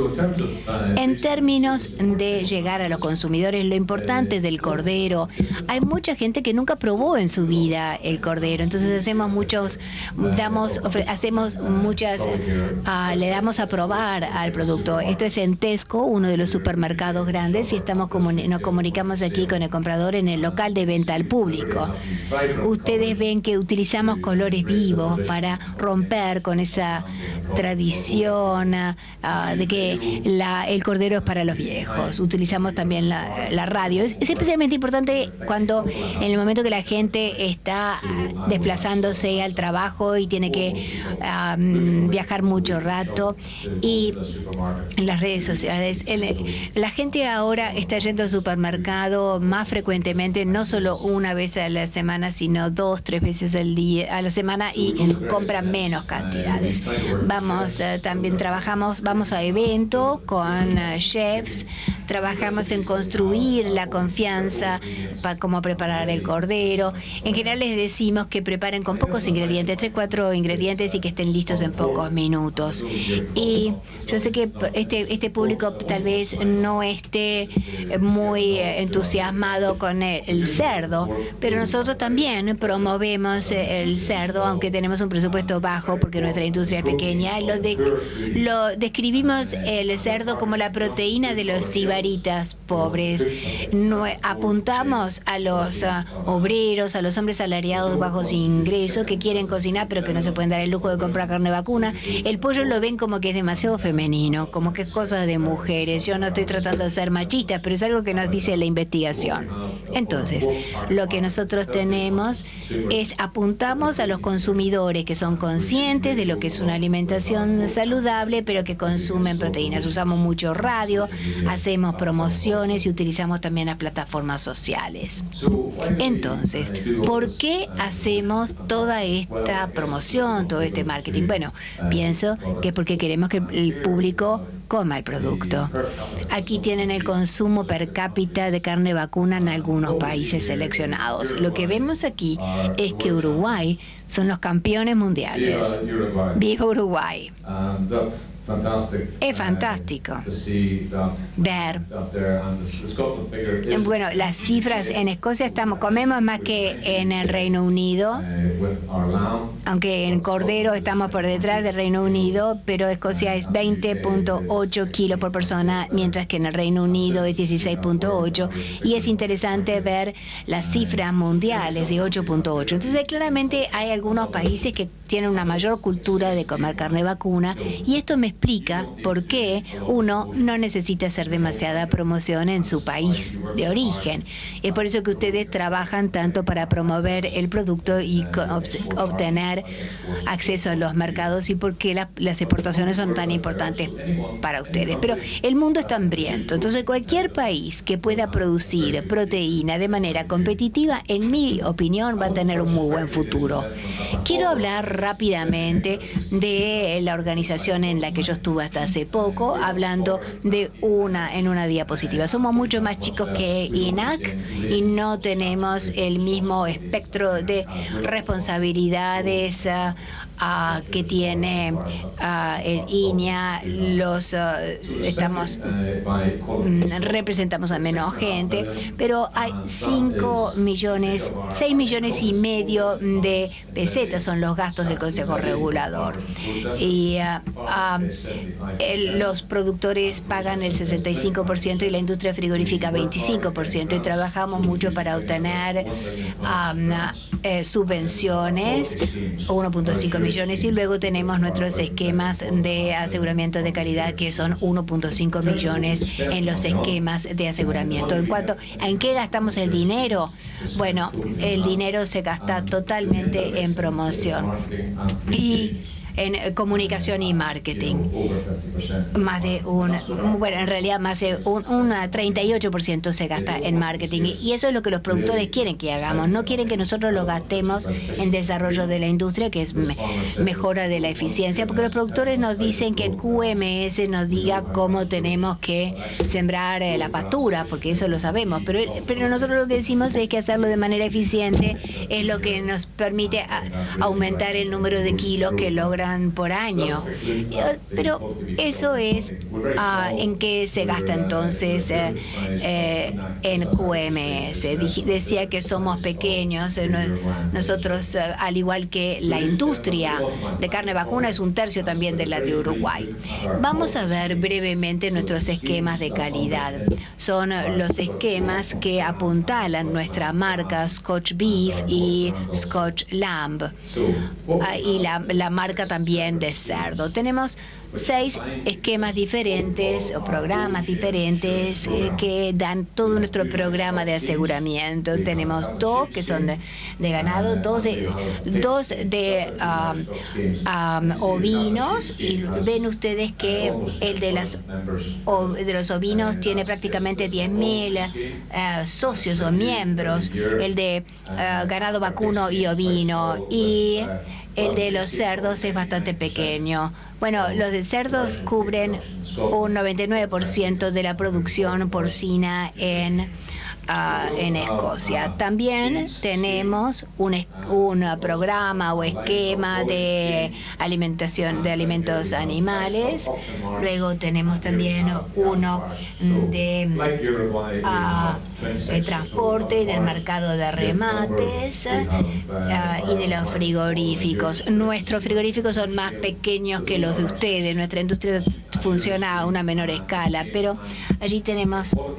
En términos de llegar a los consumidores, lo importante del cordero, hay mucha gente que nunca probó en su vida el cordero, entonces hacemos muchos, damos, hacemos muchas, uh, le damos a probar al producto. Esto es en Tesco, uno de los supermercados grandes, y estamos comuni nos comunicamos aquí con el comprador en el local de venta al público. Ustedes ven que utilizamos colores vivos para romper con esa tradición uh, de que la, el cordero es para los viejos. Utilizamos también también la, la radio. Es, es especialmente importante cuando en el momento que la gente está desplazándose al trabajo y tiene que um, viajar mucho rato, y en las redes sociales. El, la gente ahora está yendo al supermercado más frecuentemente, no solo una vez a la semana, sino dos, tres veces al día, a la semana, y compra menos cantidades. Vamos, uh, también trabajamos, vamos a eventos con uh, chefs, trabajamos en construir la confianza para cómo preparar el cordero. En general les decimos que preparen con pocos ingredientes, tres, cuatro ingredientes, y que estén listos en pocos minutos. Y yo sé que este, este público tal vez no esté muy entusiasmado con el, el cerdo, pero nosotros también promovemos el cerdo, aunque tenemos un presupuesto bajo porque nuestra industria es pequeña. Lo, de, lo describimos el cerdo como la proteína de los sibaritas pobres. No, apuntamos a los uh, obreros, a los hombres salariados bajos ingresos que quieren cocinar pero que no se pueden dar el lujo de comprar carne vacuna. El pollo lo ven como que es demasiado femenino, como que es cosa de mujeres. Yo no estoy tratando de ser machista, pero es algo que nos dice la investigación. Entonces, lo que nosotros tenemos es apuntamos a los consumidores que son conscientes de lo que es una alimentación saludable, pero que consumen proteínas. Usamos mucho radio, hacemos promociones y utilizamos también las plataformas sociales. Entonces, ¿por qué hacemos toda esta promoción, todo este marketing? Bueno, pienso que es porque queremos que el público coma el producto. Aquí tienen el consumo per cápita de carne vacuna en algunos países seleccionados. Lo que vemos aquí es que Uruguay son los campeones mundiales. ¡Viva Uruguay! Es fantástico ver. Bueno, las cifras en Escocia estamos comemos más que en el Reino Unido, aunque en cordero estamos por detrás del Reino Unido, pero Escocia es veinte punto ocho kilos por persona, mientras que en el Reino Unido es dieciséis punto ocho, y es interesante ver las cifras mundiales de ocho punto ocho. Entonces, claramente hay algunos países que tienen una mayor cultura de comer carne vacuna, y esto me explica por qué uno no necesita hacer demasiada promoción en su país de origen. Es por eso que ustedes trabajan tanto para promover el producto y obtener acceso a los mercados, y por qué la, las exportaciones son tan importantes para ustedes. Pero el mundo está hambriento, entonces cualquier país que pueda producir proteína de manera competitiva, en mi opinión, va a tener un muy buen futuro. Quiero hablar rápidamente de la organización en la que yo estuve hasta hace poco, hablando de una en una diapositiva. Somos mucho más chicos que I N A C y no tenemos el mismo espectro de responsabilidades uh, uh, que tiene uh, el I N A. Los uh, estamos um, representamos a menos gente, pero hay cinco millones, seis millones y medio de pesetas son los gastos del Consejo Regulador, y uh, uh, el, los productores pagan el sesenta y cinco por ciento y la industria frigorífica veinticinco por ciento, y trabajamos mucho para obtener um, eh, subvenciones, uno punto cinco millones, y luego tenemos nuestros esquemas de aseguramiento de calidad, que son uno punto cinco millones en los esquemas de aseguramiento. En cuanto a en qué gastamos el dinero, bueno, el dinero se gasta totalmente en promoción y en comunicación y marketing. Más de un, bueno, en realidad más de un, un treinta y ocho por ciento se gasta en marketing, y eso es lo que los productores quieren que hagamos. No quieren que nosotros lo gastemos en desarrollo de la industria, que es me, mejora de la eficiencia, porque los productores nos dicen que Q M S nos diga cómo tenemos que sembrar eh, la pastura, porque eso lo sabemos, pero, pero nosotros lo que decimos es que hacerlo de manera eficiente es lo que nos permite a, aumentar el número de kilos que logran por año. Pero eso es uh, en qué se gasta entonces eh, eh, en Q M S. Decía que somos pequeños. Eh, nosotros, eh, al igual que la industria de carne vacuna, es un tercio también de la de Uruguay. Vamos a ver brevemente nuestros esquemas de calidad. Son los esquemas que apuntalan nuestra marca Scotch Beef y Scotch Lamb, uh, y la, la marca también de cerdo. Tenemos seis esquemas diferentes o programas diferentes eh, que dan todo nuestro programa de aseguramiento. Tenemos dos que son de, de ganado, dos de, dos de um, um, ovinos, y ven ustedes que el de, las, o, de los ovinos tiene prácticamente diez mil uh, socios o miembros, el de uh, ganado vacuno y ovino, y el de los cerdos es bastante pequeño. Bueno, los de cerdos cubren un noventa y nueve por ciento de la producción porcina en Uh, en Escocia. También tenemos un, un programa o esquema de alimentación de alimentos animales. Luego tenemos también uno de, uh, de transporte y del mercado de remates uh, y de los frigoríficos. Nuestros frigoríficos son más pequeños que los de ustedes. Nuestra industria funciona a una menor escala, pero allí tenemos uh,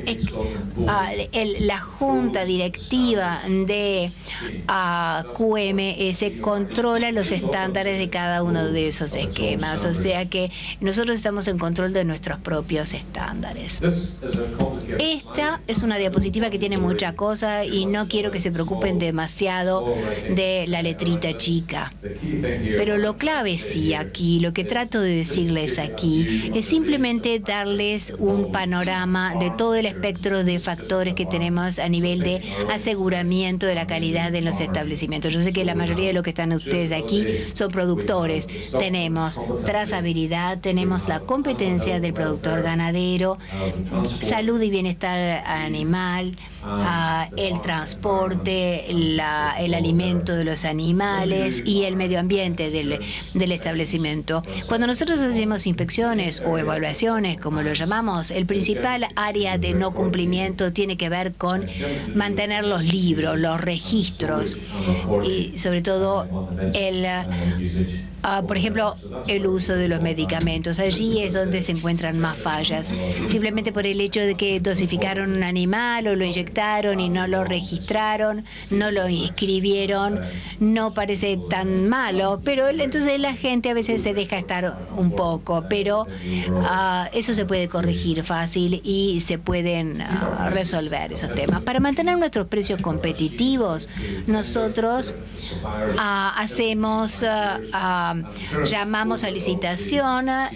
el la junta directiva de uh, Q M S controla los estándares de cada uno de esos esquemas, o sea que nosotros estamos en control de nuestros propios estándares. Esta es una diapositiva que tiene mucha cosa y no quiero que se preocupen demasiado de la letrita chica, pero lo clave sí aquí, lo que trato de decirles aquí es simplemente darles un panorama de todo el espectro de factores que tenemos a nivel de aseguramiento de la calidad en los establecimientos. Yo sé que la mayoría de los que están ustedes aquí son productores. Tenemos trazabilidad, tenemos la competencia del productor ganadero, salud y bienestar animal, uh, el transporte, la, el alimento de los animales y el medio ambiente del, del establecimiento. Cuando nosotros hacemos inspecciones o evaluaciones, como lo llamamos, el principal área de no cumplimiento tiene que ver con mantener los libros, los registros y sobre todo el, uh, por ejemplo, el uso de los medicamentos. Allí es donde se encuentran más fallas. Simplemente por el hecho de que dosificaron un animal o lo inyectaron y no lo registraron, no lo inscribieron, no parece tan malo, pero entonces la gente a veces se deja estar un poco, pero uh, eso se puede corregir fácil y se pueden uh, resolver esos temas. Para mantener nuestros precios competitivos, nosotros uh, hacemos, uh, uh, llamamos a licitación uh,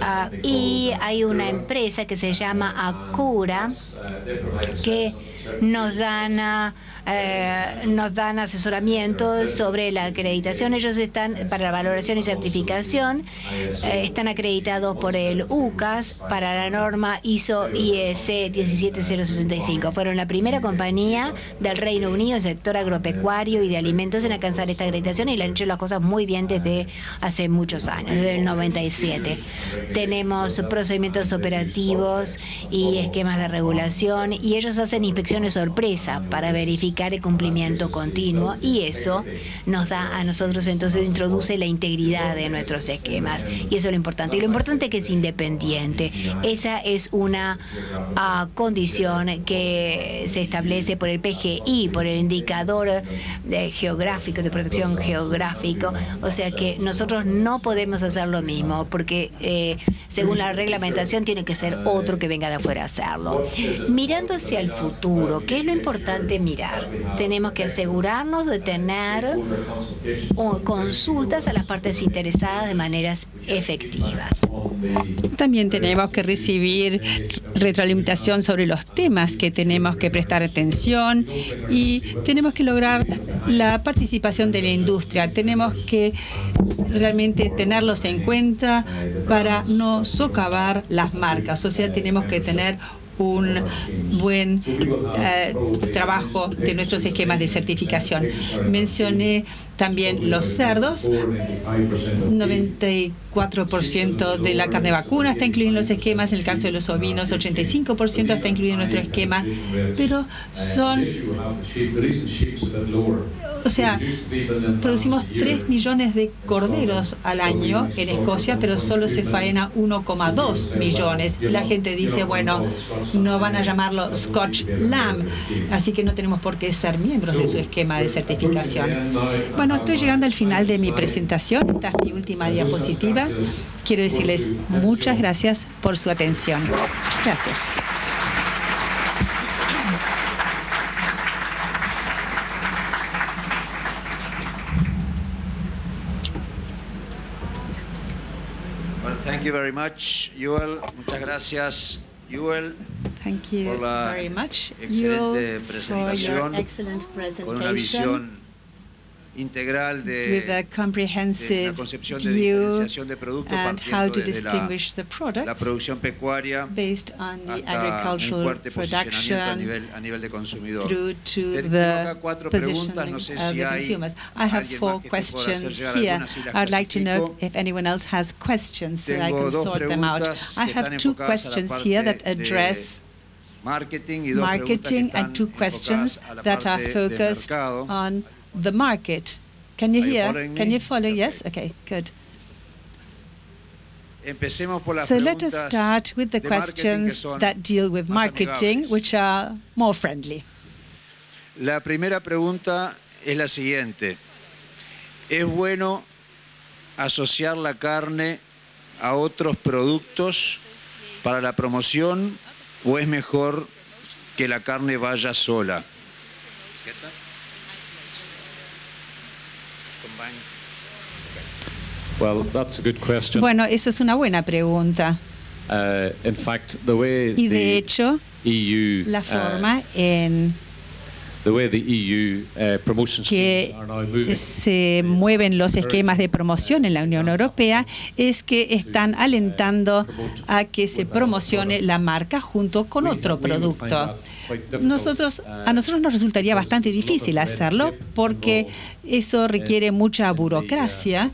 y hay una empresa que se llama Acura que nos dan uh, Eh, nos dan asesoramiento sobre la acreditación. Ellos están para la valoración y certificación, eh, están acreditados por el U C A S para la norma I S O I E C diecisiete mil sesenta y cinco. Fueron la primera compañía del Reino Unido en sector agropecuario y de alimentos en alcanzar esta acreditación y le han hecho las cosas muy bien desde hace muchos años, desde el noventa y siete. Tenemos procedimientos operativos y esquemas de regulación y ellos hacen inspecciones sorpresa para verificar el cumplimiento continuo y eso nos da a nosotros, entonces introduce la integridad de nuestros esquemas y eso es lo importante. Y lo importante es que es independiente. Esa es una uh, condición que se establece por el P G I, por el indicador de geográfico, de protección geográfico. O sea que nosotros no podemos hacer lo mismo porque eh, según la reglamentación tiene que ser otro que venga de afuera a hacerlo. Mirando hacia el futuro, ¿qué es lo importante mirar? Tenemos que asegurarnos de tener consultas a las partes interesadas de maneras efectivas. También tenemos que recibir retroalimentación sobre los temas que tenemos que prestar atención y tenemos que lograr la participación de la industria. Tenemos que realmente tenerlos en cuenta para no socavar las marcas. O sea, tenemos que tener un buen eh, trabajo de nuestros esquemas de certificación. Mencioné también los cerdos. noventa y cuatro por ciento de la carne vacuna está incluida en los esquemas. En el caso de los ovinos, ochenta y cinco por ciento está incluido en nuestro esquema. Pero son O sea, producimos tres millones de corderos al año en Escocia, pero solo se faena uno coma dos millones. La gente dice, bueno, no van a llamarlo Scotch Lamb, así que no tenemos por qué ser miembros de su esquema de certificación. Bueno, estoy llegando al final de mi presentación. Esta es mi última diapositiva. Quiero decirles muchas gracias por su atención. Gracias. Thank you very much, Yuval. Muchas gracias, Yuval. Thank you por la very much, excelente Yuval, presentación, con una visión integral de, with a comprehensive de la concepción de view diferenciación de productos and how partiendo to desde distinguish the la, la products producción pecuaria based on the hasta un agricultural fuerte posicionamiento a production nivel, a nivel de consumidor. through to Tengo the acá cuatro preguntas, no sé of si the hay consumers. I have alguien four más que te pueda hacer questions llegar here. algunas y las I'd like to know clasifico. if anyone else has questions so I Tengo can dos sort them out. preguntas I que have están two enfocadas a la questions here that parte de address marketing y dos preguntas que marketing están and two questions enfocadas a la that are parte de focused mercado. on the market. Can you Are you hear? following Can me? you follow? Okay. Yes? Okay, good. Empecemos por las So let us preguntas start with the de marketing que questions son that deal with más marketing, amigables. which are more friendly. La primera pregunta es la siguiente. ¿Es bueno asociar la carne a otros productos para la promoción o es mejor que la carne vaya sola? Well, that's a good question. Bueno, eso es una buena pregunta. Uh, in fact, the way Y de the hecho, E U, la uh, forma en the way the E U uh, promotion que schemes are now moving, se mueven los esquemas de promoción en la Unión Europea es que están alentando a que se promocione la marca junto con otro producto. Nosotros, a nosotros nos resultaría bastante difícil hacerlo porque eso requiere mucha burocracia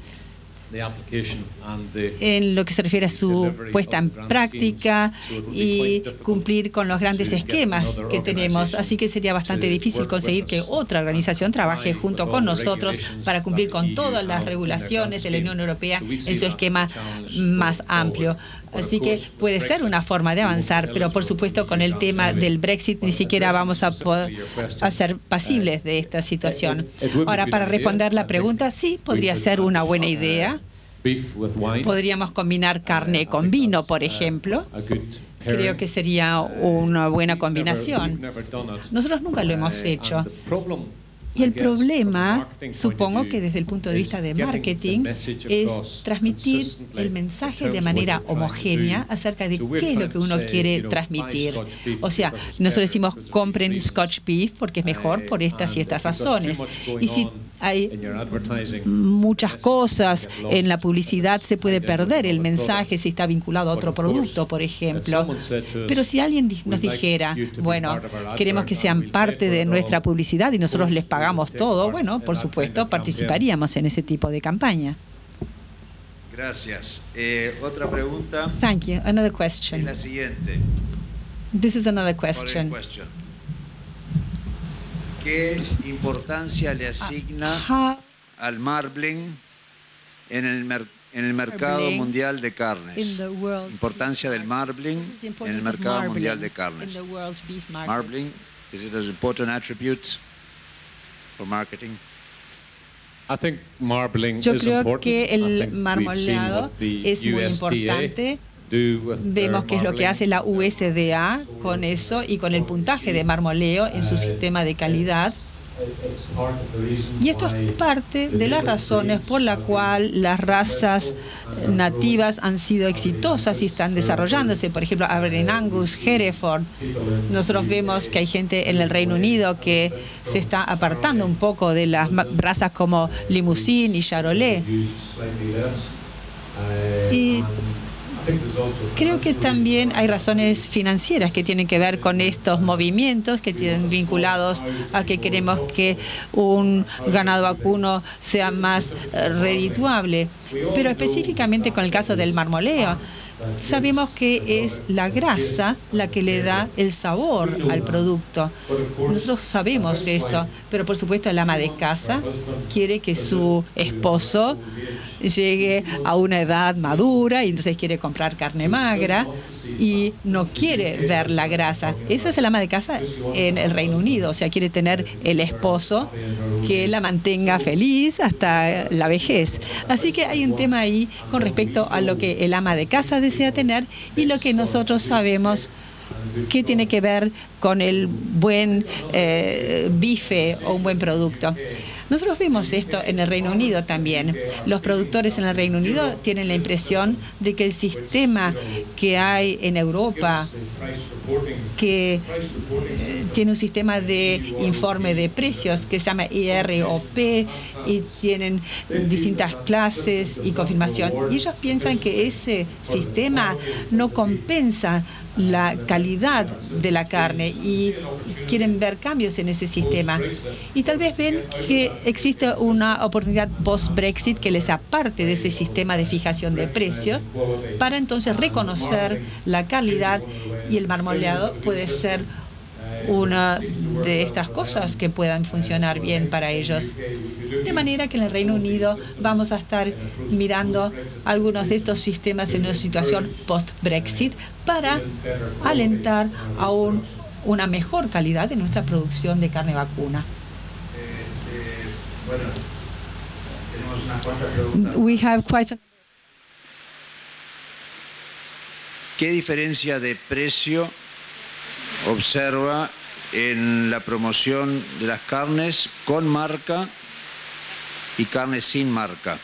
en lo que se refiere a su puesta en práctica y cumplir con los grandes esquemas que tenemos. Así que sería bastante difícil conseguir que otra organización trabaje junto con nosotros para cumplir con todas las regulaciones de la Unión Europea en su esquema más amplio. Así que puede ser una forma de avanzar, pero por supuesto con el tema del Brexit ni siquiera vamos a, poder, a ser pasibles de esta situación. Ahora, para responder la pregunta, sí, podría ser una buena idea. Podríamos combinar carne con vino, por ejemplo. Creo que sería una buena combinación. Nosotros nunca lo hemos hecho. Y el problema, supongo que desde el punto de vista de marketing, es transmitir el mensaje de manera homogénea acerca de qué es lo que uno quiere transmitir. O sea, nosotros decimos compren Scotch Beef porque es mejor por estas y estas razones. Y si hay muchas cosas en la publicidad, se puede perder el mensaje si está vinculado a otro producto, por ejemplo. Pero si alguien nos dijera, bueno, queremos que sean parte de nuestra publicidad y nosotros les pagamos todo, bueno, por supuesto, participaríamos en ese tipo de campaña. Gracias. Eh, otra pregunta. Thank you. Another question. Es la siguiente. This is another question. question. ¿Qué importancia le asigna How al marbling en el, mer en el mercado Marbling mundial de in carnes? the world Importancia del marbling en el mercado mundial de carnes. in the world beef market? Marbling, is it an important attribute for marketing? I think marbling Yo is creo important. que I el think we've seen marmoleado what the es muy U S D A importante. do with their Vemos qué es lo que hace la U S D A con eso y con el puntaje de marmoleo en su sistema de calidad. Y esto es parte de las razones por la cual las razas nativas han sido exitosas y están desarrollándose. Por ejemplo, Aberdeen Angus, Hereford. Nosotros vemos que hay gente en el Reino Unido que se está apartando un poco de las razas como Limousin y Charolais. Y creo que también hay razones financieras que tienen que ver con estos movimientos que tienen vinculados a que queremos que un ganado vacuno sea más redituable. Pero específicamente con el caso del marmoleo, sabemos que es la grasa la que le da el sabor al producto. Nosotros sabemos eso, pero por supuesto el ama de casa quiere que su esposo llegue a una edad madura y entonces quiere comprar carne magra y no quiere ver la grasa. Esa es el ama de casa en el Reino Unido, o sea, quiere tener el esposo que la mantenga feliz hasta la vejez. Así que hay un tema ahí con respecto a lo que el ama de casa desea tener y lo que nosotros sabemos que tiene que ver con el buen eh, bife o un buen producto. Nosotros vimos esto en el Reino Unido también. Los productores en el Reino Unido tienen la impresión de que el sistema que hay en Europa, que eh, tiene un sistema de informe de precios que se llama I R O P y tienen distintas clases y confirmación. Y ellos piensan que ese sistema no compensa la calidad de la carne y quieren ver cambios en ese sistema. Y tal vez ven que existe una oportunidad post-Brexit que les aparte de ese sistema de fijación de precios para entonces reconocer la calidad, y el marmoleado puede ser una de estas cosas que puedan funcionar bien para ellos. De manera que en el Reino Unido vamos a estar mirando algunos de estos sistemas en una situación post-Brexit para alentar aún una mejor calidad de nuestra producción de carne vacuna. Bueno, tenemos unas cuantas preguntas. We have quite a... ¿Qué diferencia de precio observa en la promoción de las carnes con marca y carnes sin marca?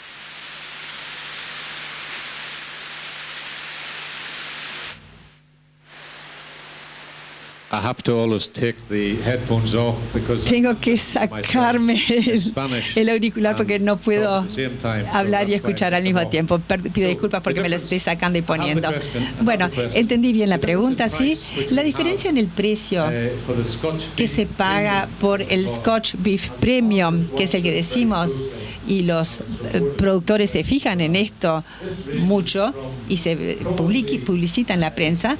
I have to always take the headphones off because Tengo que sacarme el, el auricular porque no puedo hablar y escuchar al mismo tiempo. Pido disculpas porque me lo estoy sacando y poniendo. Bueno, entendí bien la pregunta, ¿sí? La diferencia en el precio que se paga por el Scotch Beef Premium, que es el que decimos, y los eh, productores se fijan en esto mucho y se public- publicita en la prensa,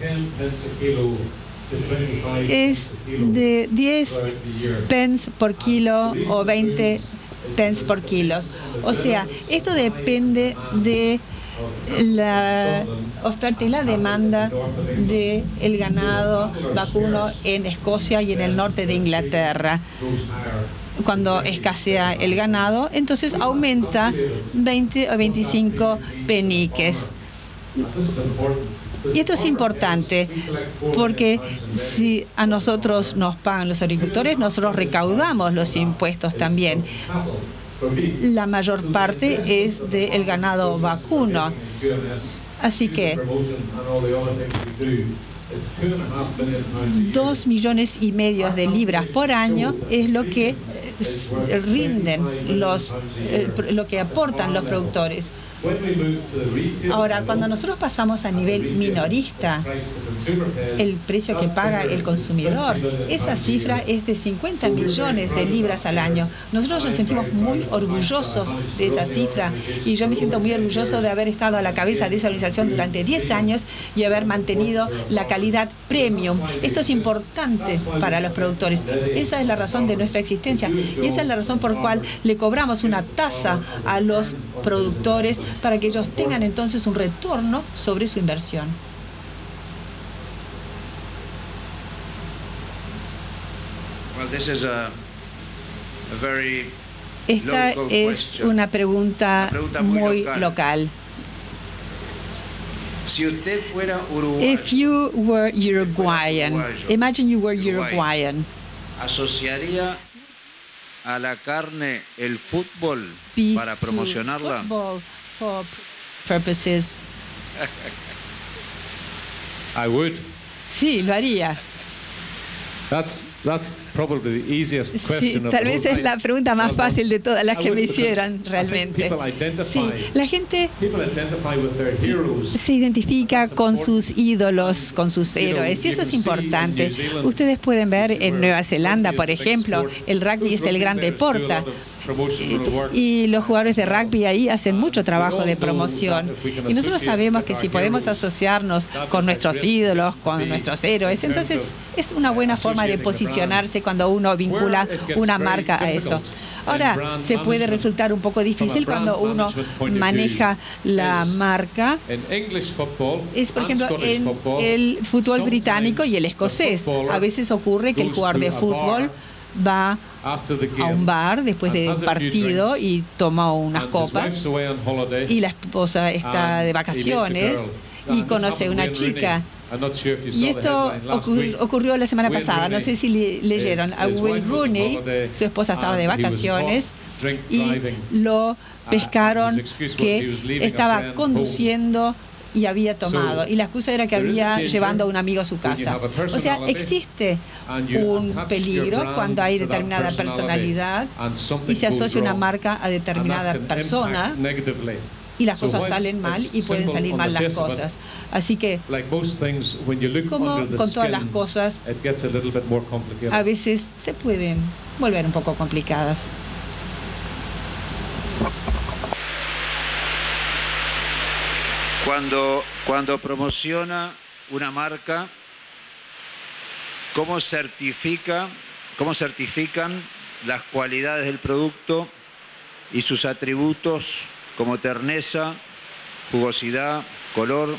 es de diez pence por kilo o veinte pence por kilos. O sea, esto depende de la oferta y la demanda del ganado vacuno en Escocia y en el norte de Inglaterra. Cuando escasea el ganado, entonces aumenta veinte o veinticinco peniques. Y esto es importante porque si a nosotros nos pagan los agricultores, nosotros recaudamos los impuestos también. La mayor parte es del ganado vacuno. Así que dos millones y medio de libras por año es lo que rinden los, lo que aportan los productores. Ahora, cuando nosotros pasamos a nivel minorista, el precio que paga el consumidor, esa cifra es de cincuenta millones de libras al año. Nosotros nos sentimos muy orgullosos de esa cifra y yo me siento muy orgulloso de haber estado a la cabeza de esa organización durante diez años y haber mantenido la calidad premium. Esto es importante para los productores. Esa es la razón de nuestra existencia y esa es la razón por la cual le cobramos una tasa a los productores para que ellos tengan entonces un retorno sobre su inversión. Esta es una pregunta, una pregunta muy, muy local. local. Si usted fuera uruguayo, If you were Uruguayan, uruguayo imagine you were Uruguayan, ¿asociaría a la carne el fútbol para promocionarla? For purposes. I would. Sí, lo haría. That's Sí, tal vez es la pregunta más fácil de todas las que me hicieron realmente. Sí, la gente se identifica con sus ídolos, con sus héroes, y eso es importante. Ustedes pueden ver en Nueva Zelanda, por ejemplo, el rugby es el gran deporte. Y los jugadores de rugby ahí hacen mucho trabajo de promoción. Y nosotros sabemos que si podemos asociarnos con nuestros ídolos, con nuestros héroes, entonces es una buena forma de posicionarse cuando uno vincula una marca a eso. Ahora, se puede resultar un poco difícil cuando uno maneja la marca. Es, por ejemplo, en el fútbol británico y el escocés. A veces ocurre que el jugador de fútbol va a un bar después de un partido y toma unas copas, y la esposa está de vacaciones y conoce a una chica. Y esto ocurrió, ocurrió la semana pasada, no sé si le, leyeron, a Wayne Rooney, su esposa estaba de vacaciones y lo pescaron que estaba conduciendo y había tomado, y la excusa era que había llevando a un amigo a su casa. O sea, existe un peligro cuando hay determinada personalidad y se asocia una marca a determinada persona, y las cosas salen mal y pueden salir mal las cosas. Así que, como con todas las cosas, a veces se pueden volver un poco complicadas. Cuando, cuando promociona una marca, ¿cómo certifica, cómo certifican las cualidades del producto y sus atributos como terneza, jugosidad, color?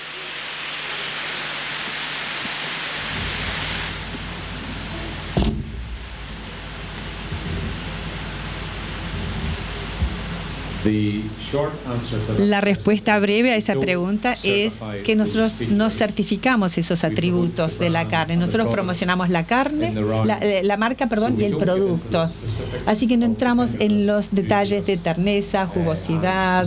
La respuesta breve a esa pregunta es que nosotros no certificamos esos atributos de la carne. Nosotros promocionamos la carne, la, la marca, perdón, y el producto. Así que no entramos en los detalles de terneza, jugosidad,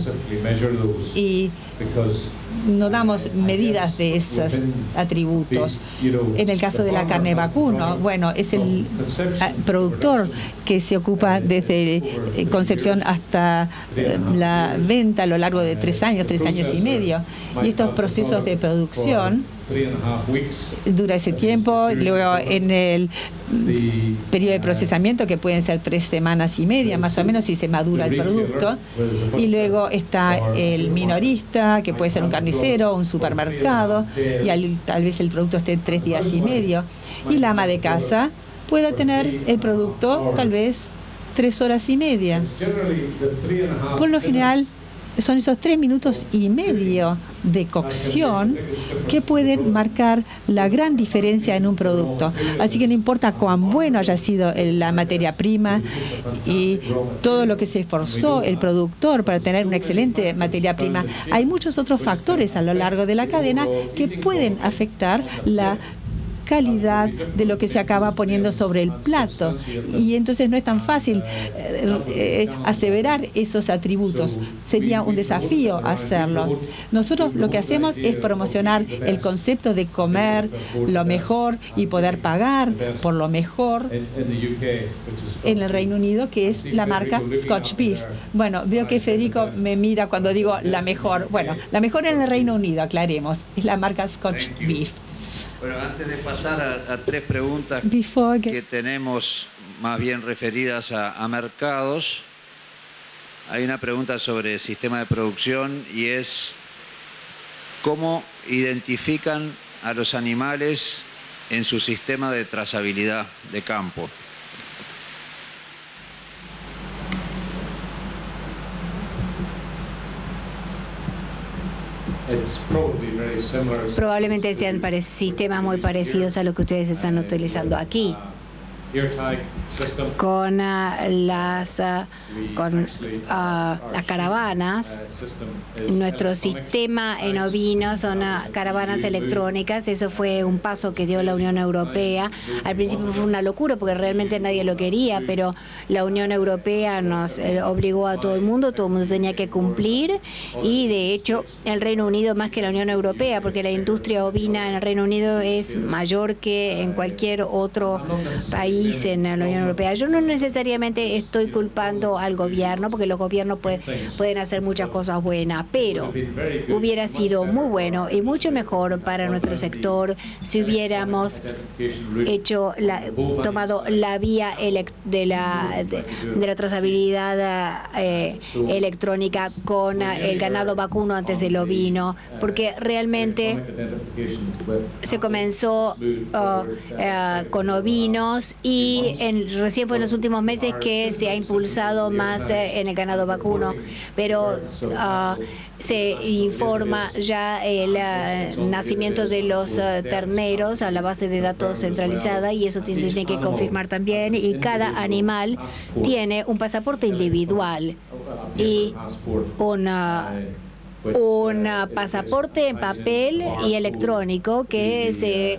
y no damos medidas de esos atributos. En el caso de la carne vacuno, bueno, es el productor que se ocupa desde concepción hasta la venta a lo largo de tres años, tres años y medio. Y estos procesos de producción dura ese tiempo. Luego, en el periodo de procesamiento, que pueden ser tres semanas y media, más o menos, si se madura el producto. Y luego está el minorista, que puede ser un carnicero, un supermercado, y al, tal vez el producto esté tres días y medio. Y la ama de casa pueda tener el producto tal vez tres horas y media. Por lo general, son esos tres minutos y medio de cocción que pueden marcar la gran diferencia en un producto. Así que no importa cuán bueno haya sido la materia prima y todo lo que se esforzó el productor para tener una excelente materia prima, hay muchos otros factores a lo largo de la cadena que pueden afectar la calidad de lo que se acaba poniendo sobre el plato, y entonces no es tan fácil eh, eh, aseverar esos atributos. Sería un desafío hacerlo. Nosotros lo que hacemos es promocionar el concepto de comer lo mejor y poder pagar por lo mejor en el Reino Unido, que es la marca Scotch Beef. Bueno, veo que Federico me mira cuando digo la mejor. Bueno, la mejor en el Reino Unido, aclaremos, es la marca Scotch Beef. Bueno, antes de pasar a, a tres preguntas que tenemos más bien referidas a, a mercados, hay una pregunta sobre sistema de producción, y es ¿cómo identifican a los animales en su sistema de trazabilidad de campo? Probablemente sean sistemas muy parecidos a lo que ustedes están utilizando aquí. con uh, las, uh, con, uh, las caravanas. Nuestro sistema en ovinos son uh, caravanas electrónicas. Eso fue un paso que dio la Unión Europea. Al principio fue una locura porque realmente nadie lo quería, pero la Unión Europea nos eh, obligó a todo el mundo, todo el mundo tenía que cumplir, y de hecho el Reino Unido más que la Unión Europea, porque la industria ovina en el Reino Unido es mayor que en cualquier otro país en la Unión Europea. Yo no necesariamente estoy culpando al gobierno, porque los gobiernos puede, pueden hacer muchas cosas buenas, pero hubiera sido muy bueno y mucho mejor para nuestro sector si hubiéramos hecho la, tomado la vía de la, de, de la trazabilidad eh, electrónica con el ganado vacuno antes del ovino, porque realmente se comenzó uh, uh, con ovinos y en, recién fue en los últimos meses que se ha impulsado más eh, en el ganado vacuno, pero uh, se informa ya el uh, nacimiento de los uh, terneros a la base de datos centralizada, y eso se tiene que confirmar también, y cada animal tiene un pasaporte individual y una un pasaporte en papel y electrónico que se,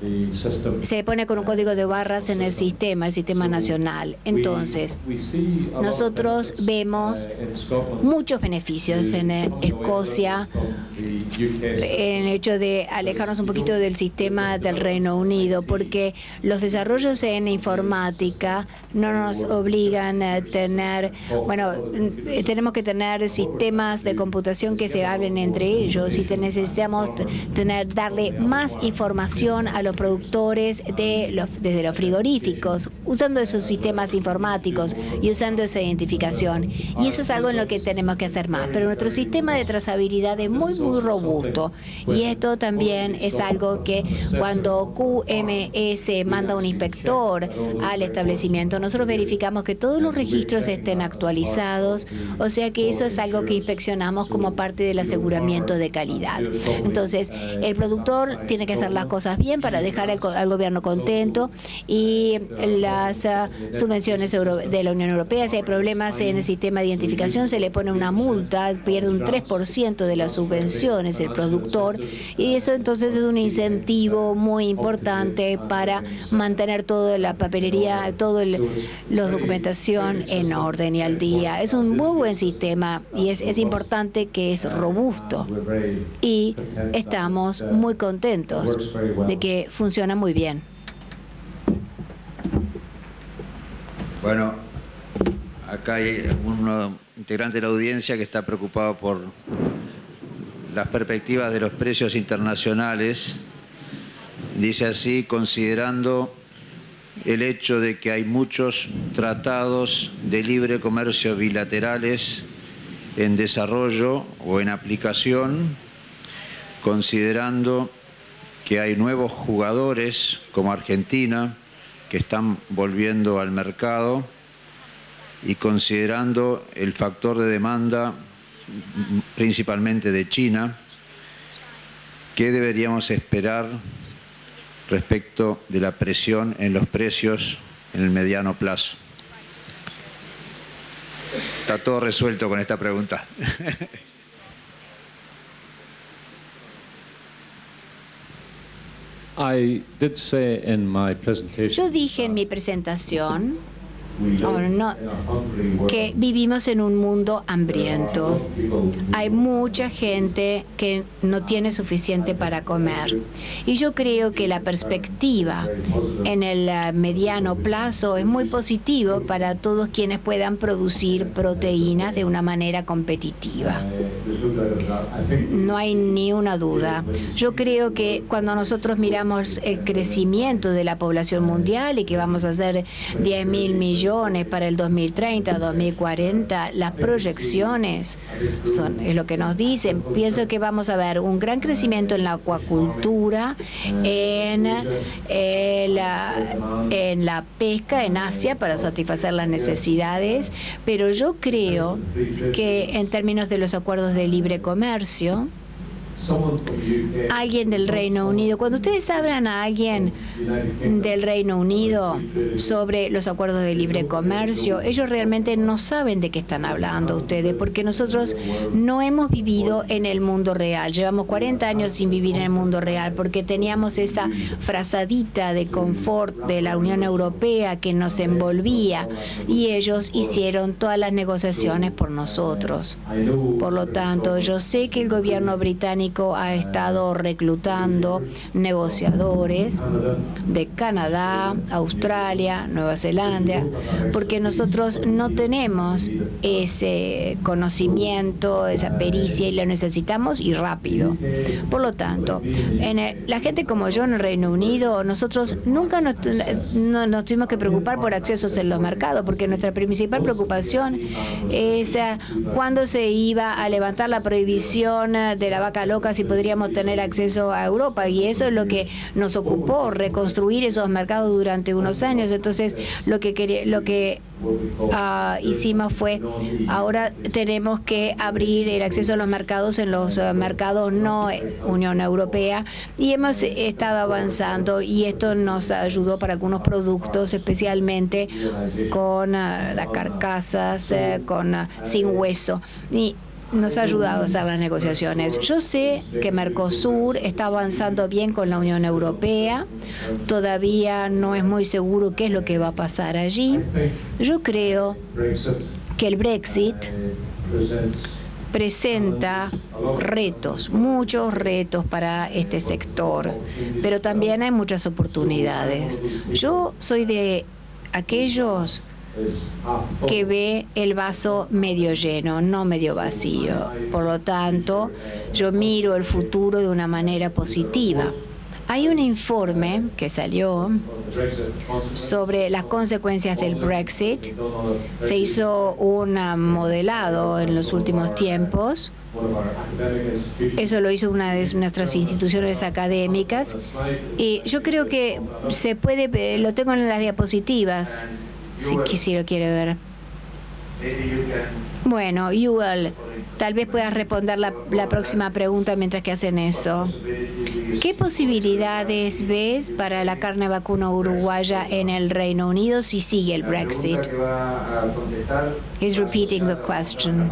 se pone con un código de barras en el sistema, el sistema nacional. Entonces, nosotros vemos muchos beneficios en Escocia en el hecho de alejarnos un poquito del sistema del Reino Unido, porque los desarrollos en informática no nos obligan a tener, bueno, tenemos que tener sistemas de computación que se hablen entre ellos, y necesitamos tener darle más información a los productores de los, desde los frigoríficos, usando esos sistemas informáticos y usando esa identificación. Y eso es algo en lo que tenemos que hacer más. Pero nuestro sistema de trazabilidad es muy, muy robusto. Y esto también es algo que cuando Q M S manda un inspector al establecimiento, nosotros verificamos que todos los registros estén actualizados, o sea que eso es algo que inspeccionamos como parte del aseguramiento de calidad. Entonces, el productor tiene que hacer las cosas bien para dejar al, al gobierno contento, y las uh, subvenciones de la Unión Europea, si hay problemas en el sistema de identificación, se le pone una multa, pierde un tres por ciento de las subvenciones el productor, y eso entonces es un incentivo muy importante para mantener toda la papelería, toda la documentación en orden y al día. Es un muy buen sistema, y es, es importante que es robusto, y estamos muy contentos de que funciona muy bien. Bueno, acá hay un integrante de la audiencia que está preocupado por las perspectivas de los precios internacionales. Dice así: considerando el hecho de que hay muchos tratados de libre comercio bilaterales en desarrollo o en aplicación, considerando que hay nuevos jugadores como Argentina que están volviendo al mercado, y considerando el factor de demanda principalmente de China, ¿qué deberíamos esperar respecto de la presión en los precios en el mediano plazo? Está todo resuelto con esta pregunta. I did say in my presentation, Yo dije en mi presentación Oh, no, que vivimos en un mundo hambriento. Hay mucha gente que no tiene suficiente para comer. Y yo creo que la perspectiva en el mediano plazo es muy positivo para todos quienes puedan producir proteínas de una manera competitiva. No hay ni una duda. Yo creo que cuando nosotros miramos el crecimiento de la población mundial y que vamos a hacer diez mil millones para el dos mil treinta, dos mil cuarenta, las proyecciones son es lo que nos dicen. Pienso que vamos a ver un gran crecimiento en la acuacultura, en, en, la, en la pesca en Asia para satisfacer las necesidades, pero yo creo que en términos de los acuerdos de libre comercio, alguien del Reino Unido. Cuando ustedes hablan a alguien del Reino Unido sobre los acuerdos de libre comercio, ellos realmente no saben de qué están hablando ustedes, porque nosotros no hemos vivido en el mundo real. Llevamos cuarenta años sin vivir en el mundo real, porque teníamos esa frazadita de confort de la Unión Europea que nos envolvía, y ellos hicieron todas las negociaciones por nosotros. Por lo tanto, yo sé que el gobierno británico ha estado reclutando negociadores de Canadá, Australia, Nueva Zelanda, porque nosotros no tenemos ese conocimiento, esa pericia, y lo necesitamos y rápido. Por lo tanto, en el, la gente como yo en el Reino Unido, nosotros nunca nos, no, nos tuvimos que preocupar por accesos en los mercados, porque nuestra principal preocupación es uh, cuándo se iba a levantar la prohibición de la vaca loca, si podríamos tener acceso a Europa, y eso es lo que nos ocupó, reconstruir esos mercados durante unos años. Entonces, lo que quería, lo que Uh, hicimos fue, ahora tenemos que abrir el acceso a los mercados en los uh, mercados no Unión Europea, y hemos estado avanzando, y esto nos ayudó para algunos productos, especialmente con uh, las carcasas uh, con uh, sin hueso, y nos ha ayudado a hacer las negociaciones. Yo sé que Mercosur está avanzando bien con la Unión Europea. Todavía no es muy seguro qué es lo que va a pasar allí. Yo creo que el Brexit presenta retos, muchos retos para este sector, pero también hay muchas oportunidades. Yo soy de aquellos que ve el vaso medio lleno, no medio vacío. Por lo tanto, yo miro el futuro de una manera positiva. Hay un informe que salió sobre las consecuencias del Brexit. Se hizo un modelado en los últimos tiempos. Eso lo hizo una de nuestras instituciones académicas. Y yo creo que se puede, lo tengo en las diapositivas, si quisiera quiere ver. Bueno, Yuval, tal vez puedas responder la, la próxima pregunta mientras que hacen eso. ¿Qué posibilidades ves para la carne vacuna uruguaya en el Reino Unido si sigue el Brexit? He's repeating the question.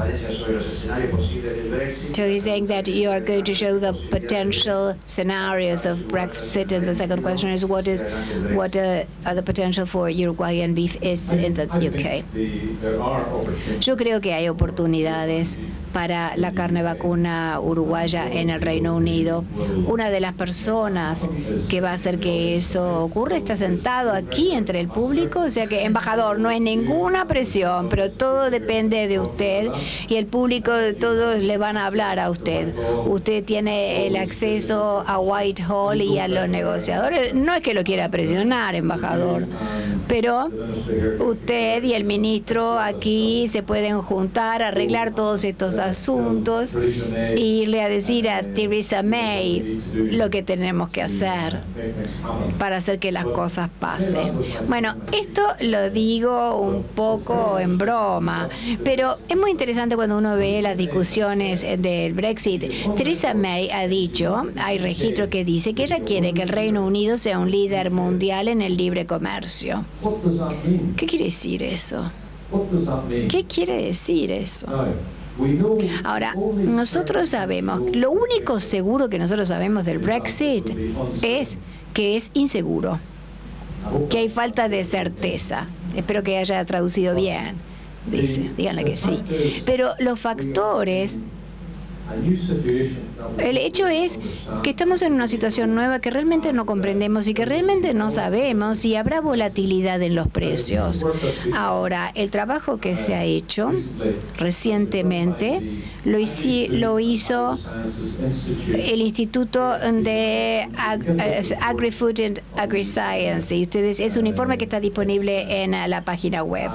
So he's saying that you are going to show the potential scenarios of Brexit, and the second question is what is what uh, are the potential for Uruguayan beef is in the U K? Yo creo que hay oportunidades para la carne vacuna uruguaya en el Reino Unido. Una de las personas que va a hacer que eso ocurra está sentado aquí entre el público, o sea que, embajador, no hay ninguna presión, pero todo depende de usted, y el público, todos le van a hablar a usted. Usted tiene el acceso a Whitehall y a los negociadores. No es que lo quiera presionar, embajador, pero usted y el ministro aquí se pueden juntar, arreglar todos estos asuntos e irle a decir a Theresa May lo que tenemos que hacer para hacer que las cosas pasen. Bueno, esto lo digo un poco en broma, pero es muy interesante cuando uno ve las discusiones del Brexit. Theresa May ha dicho, hay registro que dice que ella quiere que el Reino Unido sea un líder mundial en el libre comercio. ¿Qué quiere decir eso? ¿Qué quiere decir eso? Ahora, nosotros sabemos, lo único seguro que nosotros sabemos del Brexit es que es inseguro, que hay falta de certeza. Espero que haya traducido bien, dice, díganle que sí. Pero los factores, el hecho es que estamos en una situación nueva que realmente no comprendemos y que realmente no sabemos si habrá volatilidad en los precios. Ahora, el trabajo que se ha hecho recientemente lo, hici, lo hizo el Instituto de Agri-Food and Agri-Science, y ustedes, es un informe que está disponible en la página web.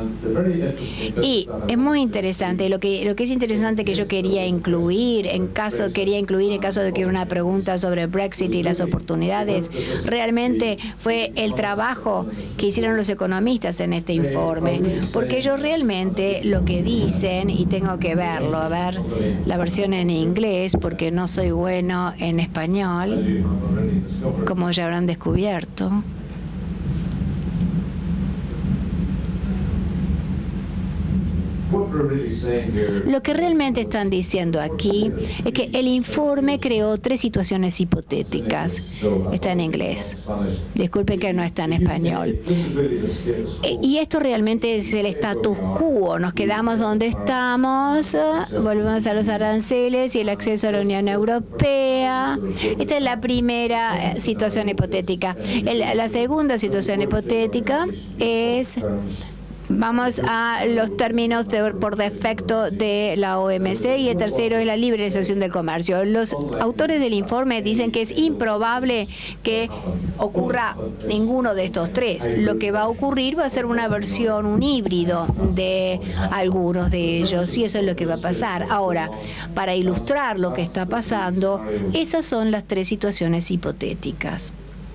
Y es muy interesante, lo que, lo que es interesante que yo quería incluir, en caso quería incluir incluir en caso de que hubiera una pregunta sobre Brexit y las oportunidades, realmente fue el trabajo que hicieron los economistas en este informe, porque ellos realmente lo que dicen, y tengo que verlo, a ver la versión en inglés, porque no soy bueno en español, como ya habrán descubierto. Lo que realmente están diciendo aquí es que el informe creó tres situaciones hipotéticas. Está en inglés. Disculpen que no está en español. Y esto realmente es el status quo. Nos quedamos donde estamos, volvemos a los aranceles y el acceso a la Unión Europea. Esta es la primera situación hipotética. La segunda situación hipotética es: vamos a los términos de, por defecto de la O M C, y el tercero es la liberalización del comercio. Los autores del informe dicen que es improbable que ocurra ninguno de estos tres. Lo que va a ocurrir va a ser una versión, un híbrido de algunos de ellos, y eso es lo que va a pasar. Ahora, para ilustrar lo que está pasando, esas son las tres situaciones hipotéticas.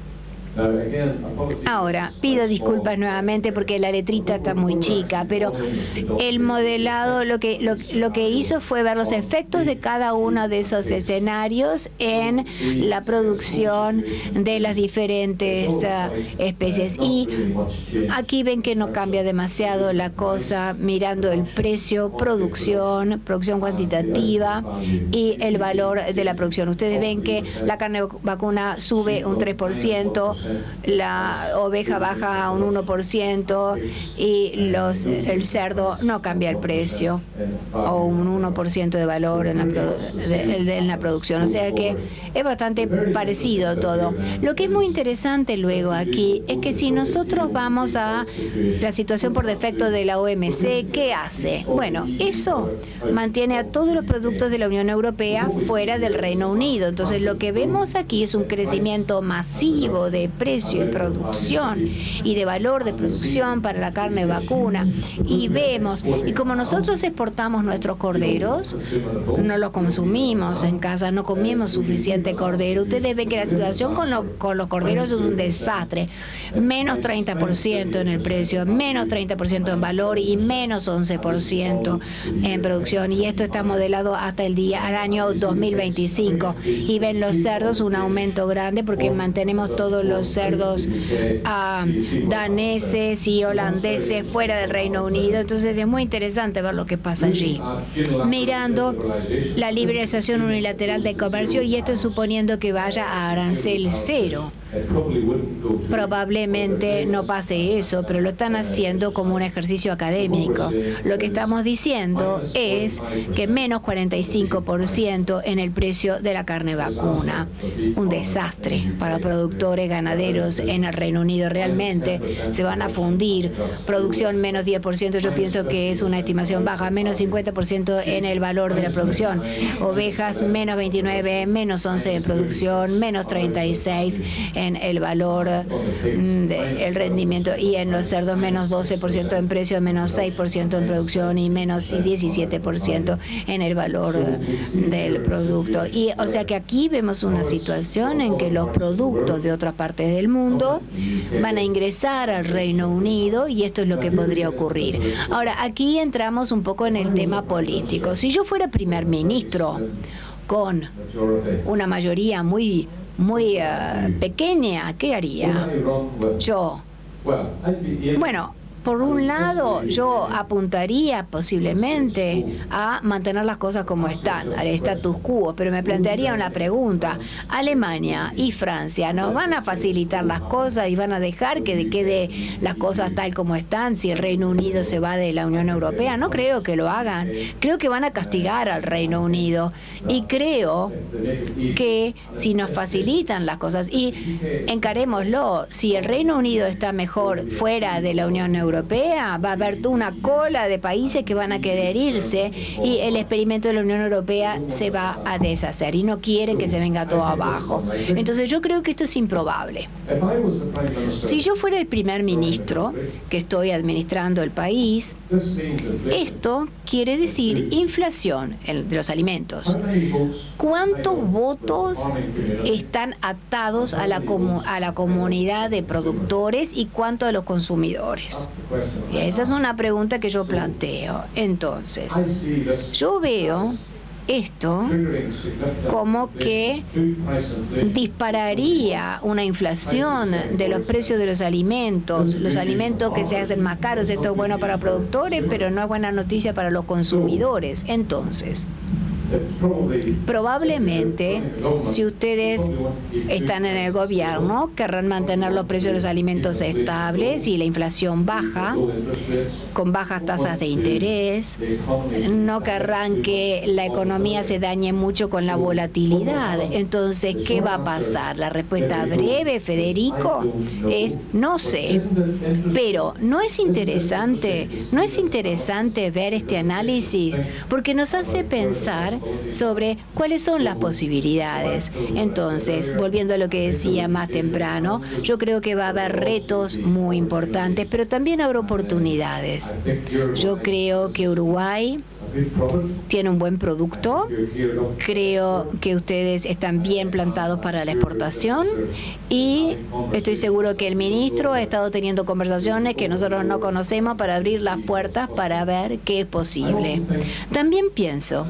Ahora, pido disculpas nuevamente porque la letrita está muy chica, pero el modelado lo que, lo, lo que hizo fue ver los efectos de cada uno de esos escenarios en la producción de las diferentes uh, especies. Y aquí ven que no cambia demasiado la cosa mirando el precio, producción, producción cuantitativa y el valor de la producción. Ustedes ven que la carne vacuna sube un tres por ciento, la oveja baja un uno por ciento y los, el cerdo no cambia el precio, o un uno por ciento de valor en la, produ de, de, en la producción. O sea que es bastante parecido todo. Lo que es muy interesante luego aquí es que si nosotros vamos a la situación por defecto de la O M C, ¿qué hace? Bueno, eso mantiene a todos los productos de la Unión Europea fuera del Reino Unido. Entonces lo que vemos aquí es un crecimiento masivo de precio y producción y de valor de producción para la carne vacuna. Y vemos, y como nosotros exportamos nuestros corderos, no los consumimos en casa, no comemos suficiente cordero. Ustedes ven que la situación con, lo, con los corderos es un desastre. Menos treinta por ciento en el precio, menos treinta por ciento en valor y menos once por ciento en producción. Y esto está modelado hasta el día, al año dos mil veinticinco. Y ven los cerdos un aumento grande porque mantenemos todos los cerdos uh, daneses y holandeses fuera del Reino Unido. Entonces es muy interesante ver lo que pasa allí. Mirando la liberalización unilateral del comercio, y esto es suponiendo que vaya a arancel cero. Probablemente no pase eso, pero lo están haciendo como un ejercicio académico. Lo que estamos diciendo es que menos cuarenta y cinco por ciento en el precio de la carne vacuna. Un desastre para productores ganaderos en el Reino Unido. Realmente se van a fundir. Producción menos diez por ciento, yo pienso que es una estimación baja. Menos cincuenta por ciento en el valor de la producción. Ovejas menos veintinueve, menos once en producción, menos treinta y seis en el valor del rendimiento, y en los cerdos menos doce por ciento en precio, menos seis por ciento en producción y menos diecisiete por ciento en el valor del producto. Y o sea que aquí vemos una situación en que los productos de otras partes del mundo van a ingresar al Reino Unido, y esto es lo que podría ocurrir. Ahora, aquí entramos un poco en el tema político. Si yo fuera primer ministro con una mayoría muy muy uh, pequeña, ¿qué haría? Yo, bueno, por un lado, yo apuntaría posiblemente a mantener las cosas como están, al status quo, pero me plantearía una pregunta. Alemania y Francia nos van a facilitar las cosas y van a dejar que quede las cosas tal como están si el Reino Unido se va de la Unión Europea. No creo que lo hagan. Creo que van a castigar al Reino Unido, y creo que si nos facilitan las cosas, y encarémoslo, si el Reino Unido está mejor fuera de la Unión Europea, Europea, va a haber una cola de países que van a querer irse y el experimento de la Unión Europea se va a deshacer y no quieren que se venga todo abajo. Entonces yo creo que esto es improbable. Si yo fuera el primer ministro que estoy administrando el país, esto quiere decir inflación de los alimentos. ¿Cuántos votos están atados a la, comu a la comunidad de productores y cuánto a los consumidores? Y esa es una pregunta que yo planteo. Entonces, yo veo esto como que dispararía una inflación de los precios de los alimentos, los alimentos que se hacen más caros. Esto es bueno para productores, pero no es buena noticia para los consumidores. Entonces, probablemente, si ustedes están en el gobierno, querrán mantener los precios de los alimentos estables y la inflación baja, con bajas tasas de interés. No querrán que la economía se dañe mucho con la volatilidad. Entonces, ¿qué va a pasar? La respuesta breve, Federico, es no sé. Pero ¿no es interesante? ¿No es interesante ver este análisis? Porque nos hace pensar sobre cuáles son las posibilidades. Entonces, volviendo a lo que decía más temprano, yo creo que va a haber retos muy importantes, pero también habrá oportunidades. Yo creo que Uruguay tiene un buen producto. Creo que ustedes están bien plantados para la exportación y estoy seguro que el ministro ha estado teniendo conversaciones que nosotros no conocemos para abrir las puertas para ver qué es posible. También pienso,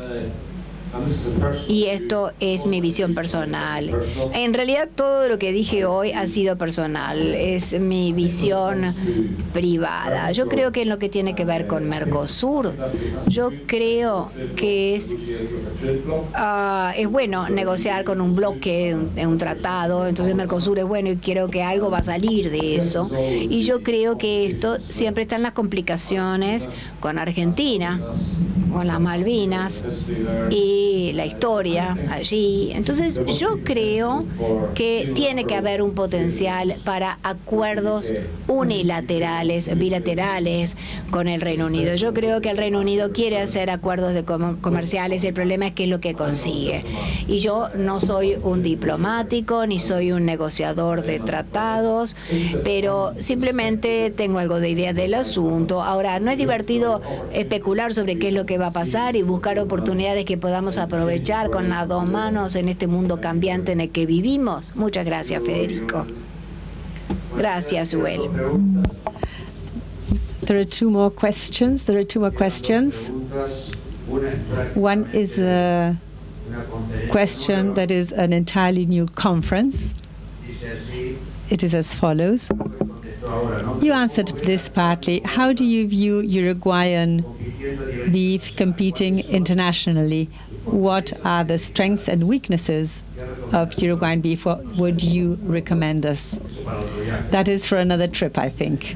y esto es mi visión personal. En realidad todo lo que dije hoy ha sido personal, es mi visión privada. Yo creo que en lo que tiene que ver con Mercosur, yo creo que es, uh, es bueno negociar con un bloque, un, un tratado. Entonces Mercosur es bueno y creo que algo va a salir de eso. Y yo creo que esto siempre está en las complicaciones con Argentina, con las Malvinas y la historia allí. Entonces yo creo que tiene que haber un potencial para acuerdos unilaterales, bilaterales con el Reino Unido. Yo creo que el Reino Unido quiere hacer acuerdos de com comerciales, el problema es qué es lo que consigue. Y yo no soy un diplomático ni soy un negociador de tratados, pero simplemente tengo algo de idea del asunto. Ahora, no es divertido especular sobre qué es lo que va a pasar y buscar oportunidades que podamos aprovechar con las dos manos en este mundo cambiante en el que vivimos. Muchas gracias, Federico. Gracias, Uel. There are two more questions. There are two more questions. One is a question that is an entirely new conference. It is as follows. You answered this partly. How do you view Uruguayan beef competing internationally? What are the strengths and weaknesses of Uruguayan beef? What would you recommend us? That is for another trip, I think.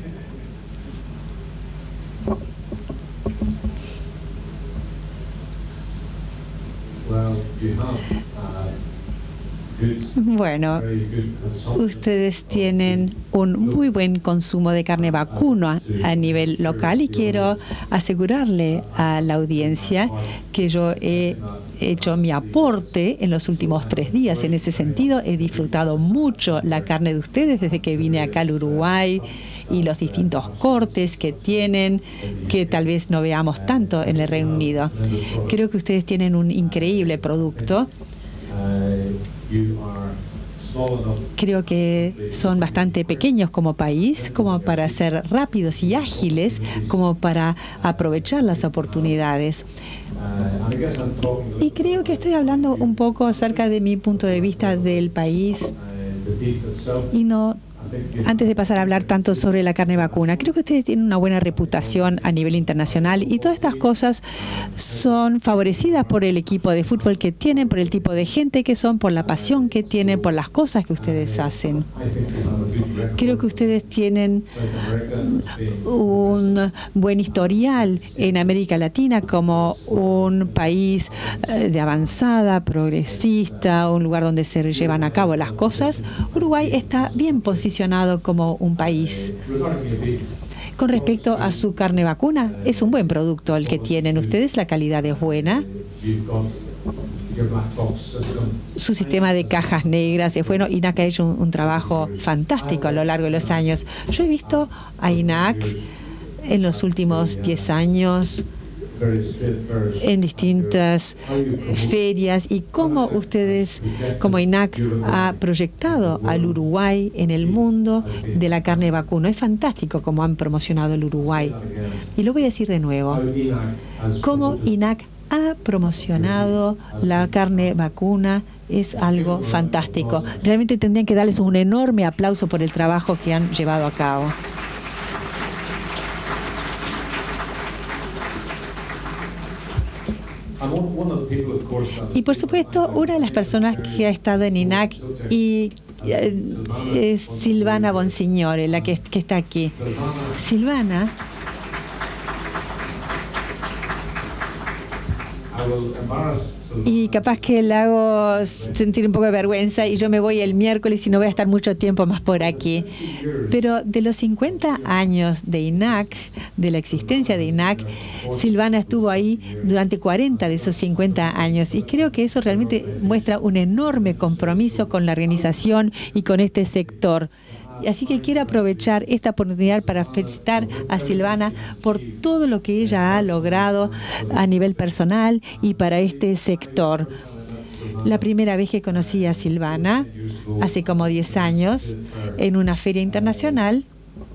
Well, you have uh, Bueno, ustedes tienen un muy buen consumo de carne vacuna a nivel local y quiero asegurarle a la audiencia que yo he hecho mi aporte en los últimos tres días. En ese sentido, he disfrutado mucho la carne de ustedes desde que vine acá al Uruguay y los distintos cortes que tienen, que tal vez no veamos tanto en el Reino Unido. Creo que ustedes tienen un increíble producto. Creo que son bastante pequeños como país, como para ser rápidos y ágiles, como para aprovechar las oportunidades. Y creo que estoy hablando un poco acerca de mi punto de vista del país y no antes de pasar a hablar tanto sobre la carne vacuna. Creo que ustedes tienen una buena reputación a nivel internacional y todas estas cosas son favorecidas por el equipo de fútbol que tienen, por el tipo de gente que son, por la pasión que tienen, por las cosas que ustedes hacen. Creo que ustedes tienen un buen historial en América Latina como un país de avanzada, progresista, un lugar donde se llevan a cabo las cosas. Uruguay está bien posicionado como un país. Con respecto a su carne vacuna, es un buen producto el que tienen ustedes, la calidad es buena. Su sistema de cajas negras es bueno. I N A C ha hecho un, un trabajo fantástico a lo largo de los años. Yo he visto a I N A C en los últimos diez años en distintas ferias y cómo ustedes, como I N A C, ha proyectado al Uruguay en el mundo de la carne vacuna. Es fantástico cómo han promocionado el Uruguay. Y lo voy a decir de nuevo. Cómo I N A C ha promocionado la carne vacuna es algo fantástico. Realmente tendrían que darles un enorme aplauso por el trabajo que han llevado a cabo. Y por supuesto, una de las personas que ha estado en I N A C y eh, es Silvana Bonsignore, la que, que está aquí. Silvana y capaz que le hago sentir un poco de vergüenza y yo me voy el miércoles y no voy a estar mucho tiempo más por aquí. Pero de los cincuenta años de I N A C, de la existencia de I N A C, Silvana estuvo ahí durante cuarenta de esos cincuenta años y creo que eso realmente muestra un enorme compromiso con la organización y con este sector. Así que quiero aprovechar esta oportunidad para felicitar a Silvana por todo lo que ella ha logrado a nivel personal y para este sector. La primera vez que conocí a Silvana, hace como diez años, en una feria internacional,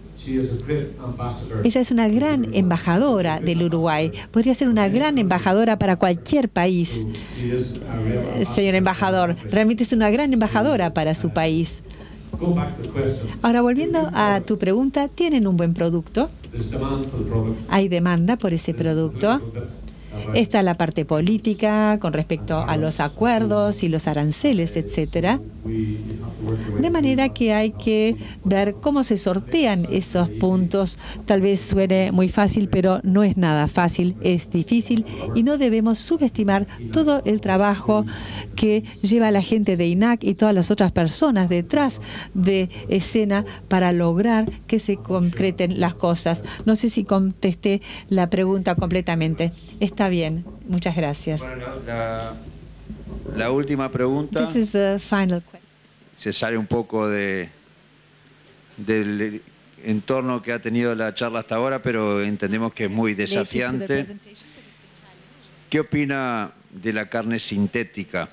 ella es una gran embajadora del Uruguay. Podría ser una gran embajadora para cualquier país. Señor embajador, realmente es una gran embajadora para su país. Ahora, volviendo a tu pregunta, ¿tienen un buen producto? ¿Hay demanda por ese producto? Está la parte política con respecto a los acuerdos y los aranceles, etcétera. De manera que hay que ver cómo se sortean esos puntos. Tal vez suene muy fácil, pero no es nada fácil, es difícil y no debemos subestimar todo el trabajo que lleva la gente de I N A C y todas las otras personas detrás de escena para lograr que se concreten las cosas. No sé si contesté la pregunta completamente. Está bien, muchas gracias. Bueno, la, la última pregunta. This is the final question. Se sale un poco de, del entorno que ha tenido la charla hasta ahora, pero entendemos que es muy desafiante. ¿Qué opina de la carne sintética?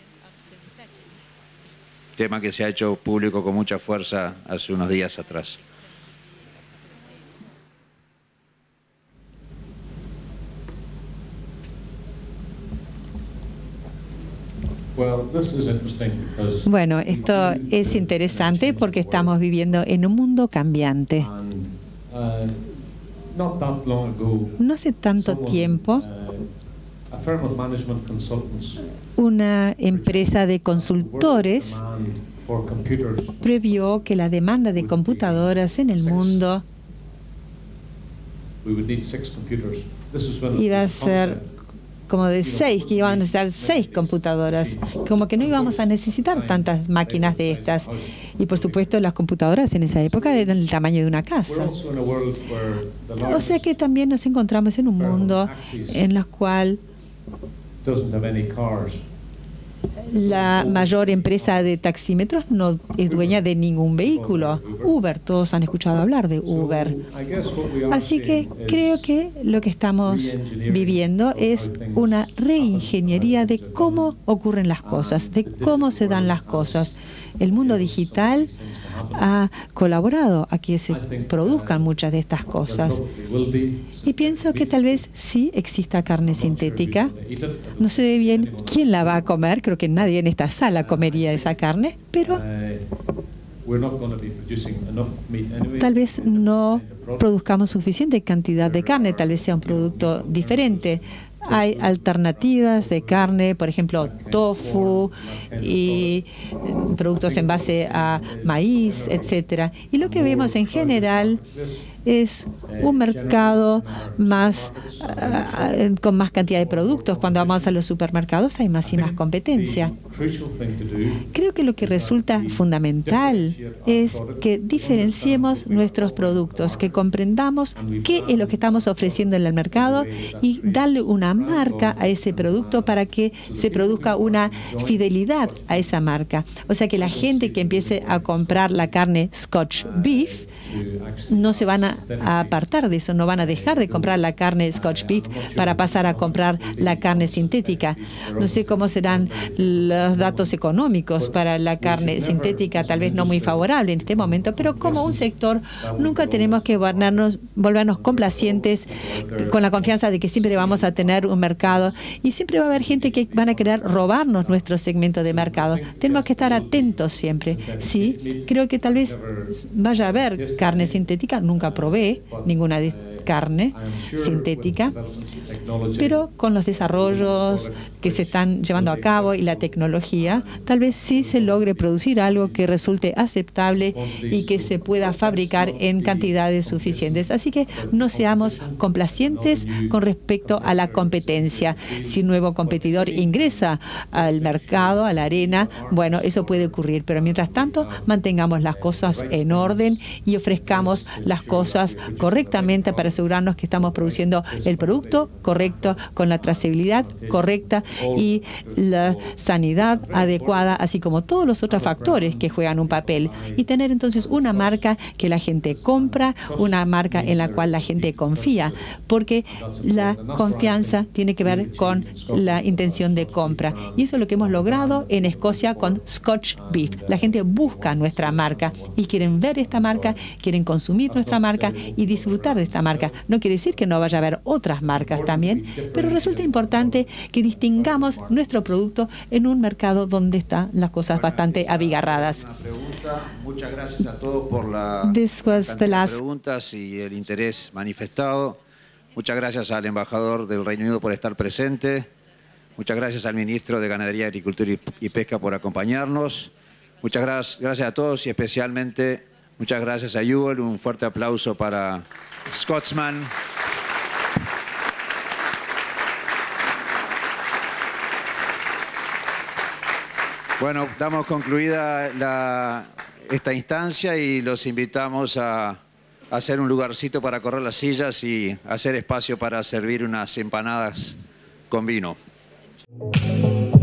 Tema que se ha hecho público con mucha fuerza hace unos días atrás. Bueno, esto es interesante porque estamos viviendo en un mundo cambiante. No hace tanto tiempo, una empresa de consultores previó que la demanda de computadoras en el mundo iba a ser como de seis, que iban a necesitar seis computadoras, como que no íbamos a necesitar tantas máquinas de estas. Y por supuesto las computadoras en esa época eran el tamaño de una casa. O sea que también nos encontramos en un mundo en el cual la mayor empresa de taxímetros no es dueña de ningún vehículo. Uber, todos han escuchado hablar de Uber. Así que creo que lo que estamos viviendo es una reingeniería de cómo ocurren las cosas, de cómo se dan las cosas. El mundo digital ha colaborado a que se produzcan muchas de estas cosas. Y pienso que tal vez sí exista carne sintética. No sé bien quién la va a comer. Creo que nadie en esta sala comería esa carne, pero tal vez no produzcamos suficiente cantidad de carne, tal vez sea un producto diferente. Hay alternativas de carne, por ejemplo, tofu y productos en base a maíz, etcétera. Y lo que vemos en general es un mercado más uh, con más cantidad de productos. Cuando vamos a los supermercados hay más y más competencia. Creo que lo que resulta fundamental es que diferenciemos nuestros productos, que comprendamos qué es lo que estamos ofreciendo en el mercado y darle una marca a ese producto para que se produzca una fidelidad a esa marca. O sea, que la gente que empiece a comprar la carne Scotch Beef no se van a, a apartar de eso, no van a dejar de comprar la carne Scotch Beef para pasar a comprar la carne sintética. No sé cómo serán los datos económicos para la carne sintética, tal vez no muy favorable en este momento, pero como un sector nunca tenemos que volvernos, volvernos complacientes con la confianza de que siempre vamos a tener un mercado y siempre va a haber gente que van a querer robarnos nuestro segmento de mercado. Tenemos que estar atentos siempre. Sí, creo que tal vez vaya a haber carne sintética, nunca probé ninguna de carne sintética, pero con los desarrollos que se están llevando a cabo y la tecnología, tal vez sí se logre producir algo que resulte aceptable y que se pueda fabricar en cantidades suficientes. Así que no seamos complacientes con respecto a la competencia. Si un nuevo competidor ingresa al mercado, a la arena, bueno, eso puede ocurrir, pero mientras tanto mantengamos las cosas en orden y ofrezcamos las cosas correctamente para asegurarnos que estamos produciendo el producto correcto, con la trazabilidad correcta y la sanidad adecuada, así como todos los otros factores que juegan un papel. Y tener entonces una marca que la gente compra, una marca en la cual la gente confía, porque la confianza tiene que ver con la intención de compra. Y eso es lo que hemos logrado en Escocia con Scotch Beef. La gente busca nuestra marca y quieren ver esta marca, quieren consumir nuestra marca y disfrutar de esta marca. No quiere decir que no vaya a haber otras marcas también, pero resulta importante que distingamos nuestro producto en un mercado donde están las cosas bastante abigarradas. Muchas gracias a todos por la las preguntas y el interés manifestado. Muchas gracias al embajador del Reino Unido por estar presente. Muchas gracias al ministro de Ganadería, Agricultura y Pesca por acompañarnos. Muchas gracias, gracias a todos y especialmente muchas gracias a Yuval. Un fuerte aplauso para Scotsman. Bueno, damos concluida la, esta instancia y los invitamos a, a hacer un lugarcito para correr las sillas y hacer espacio para servir unas empanadas con vino.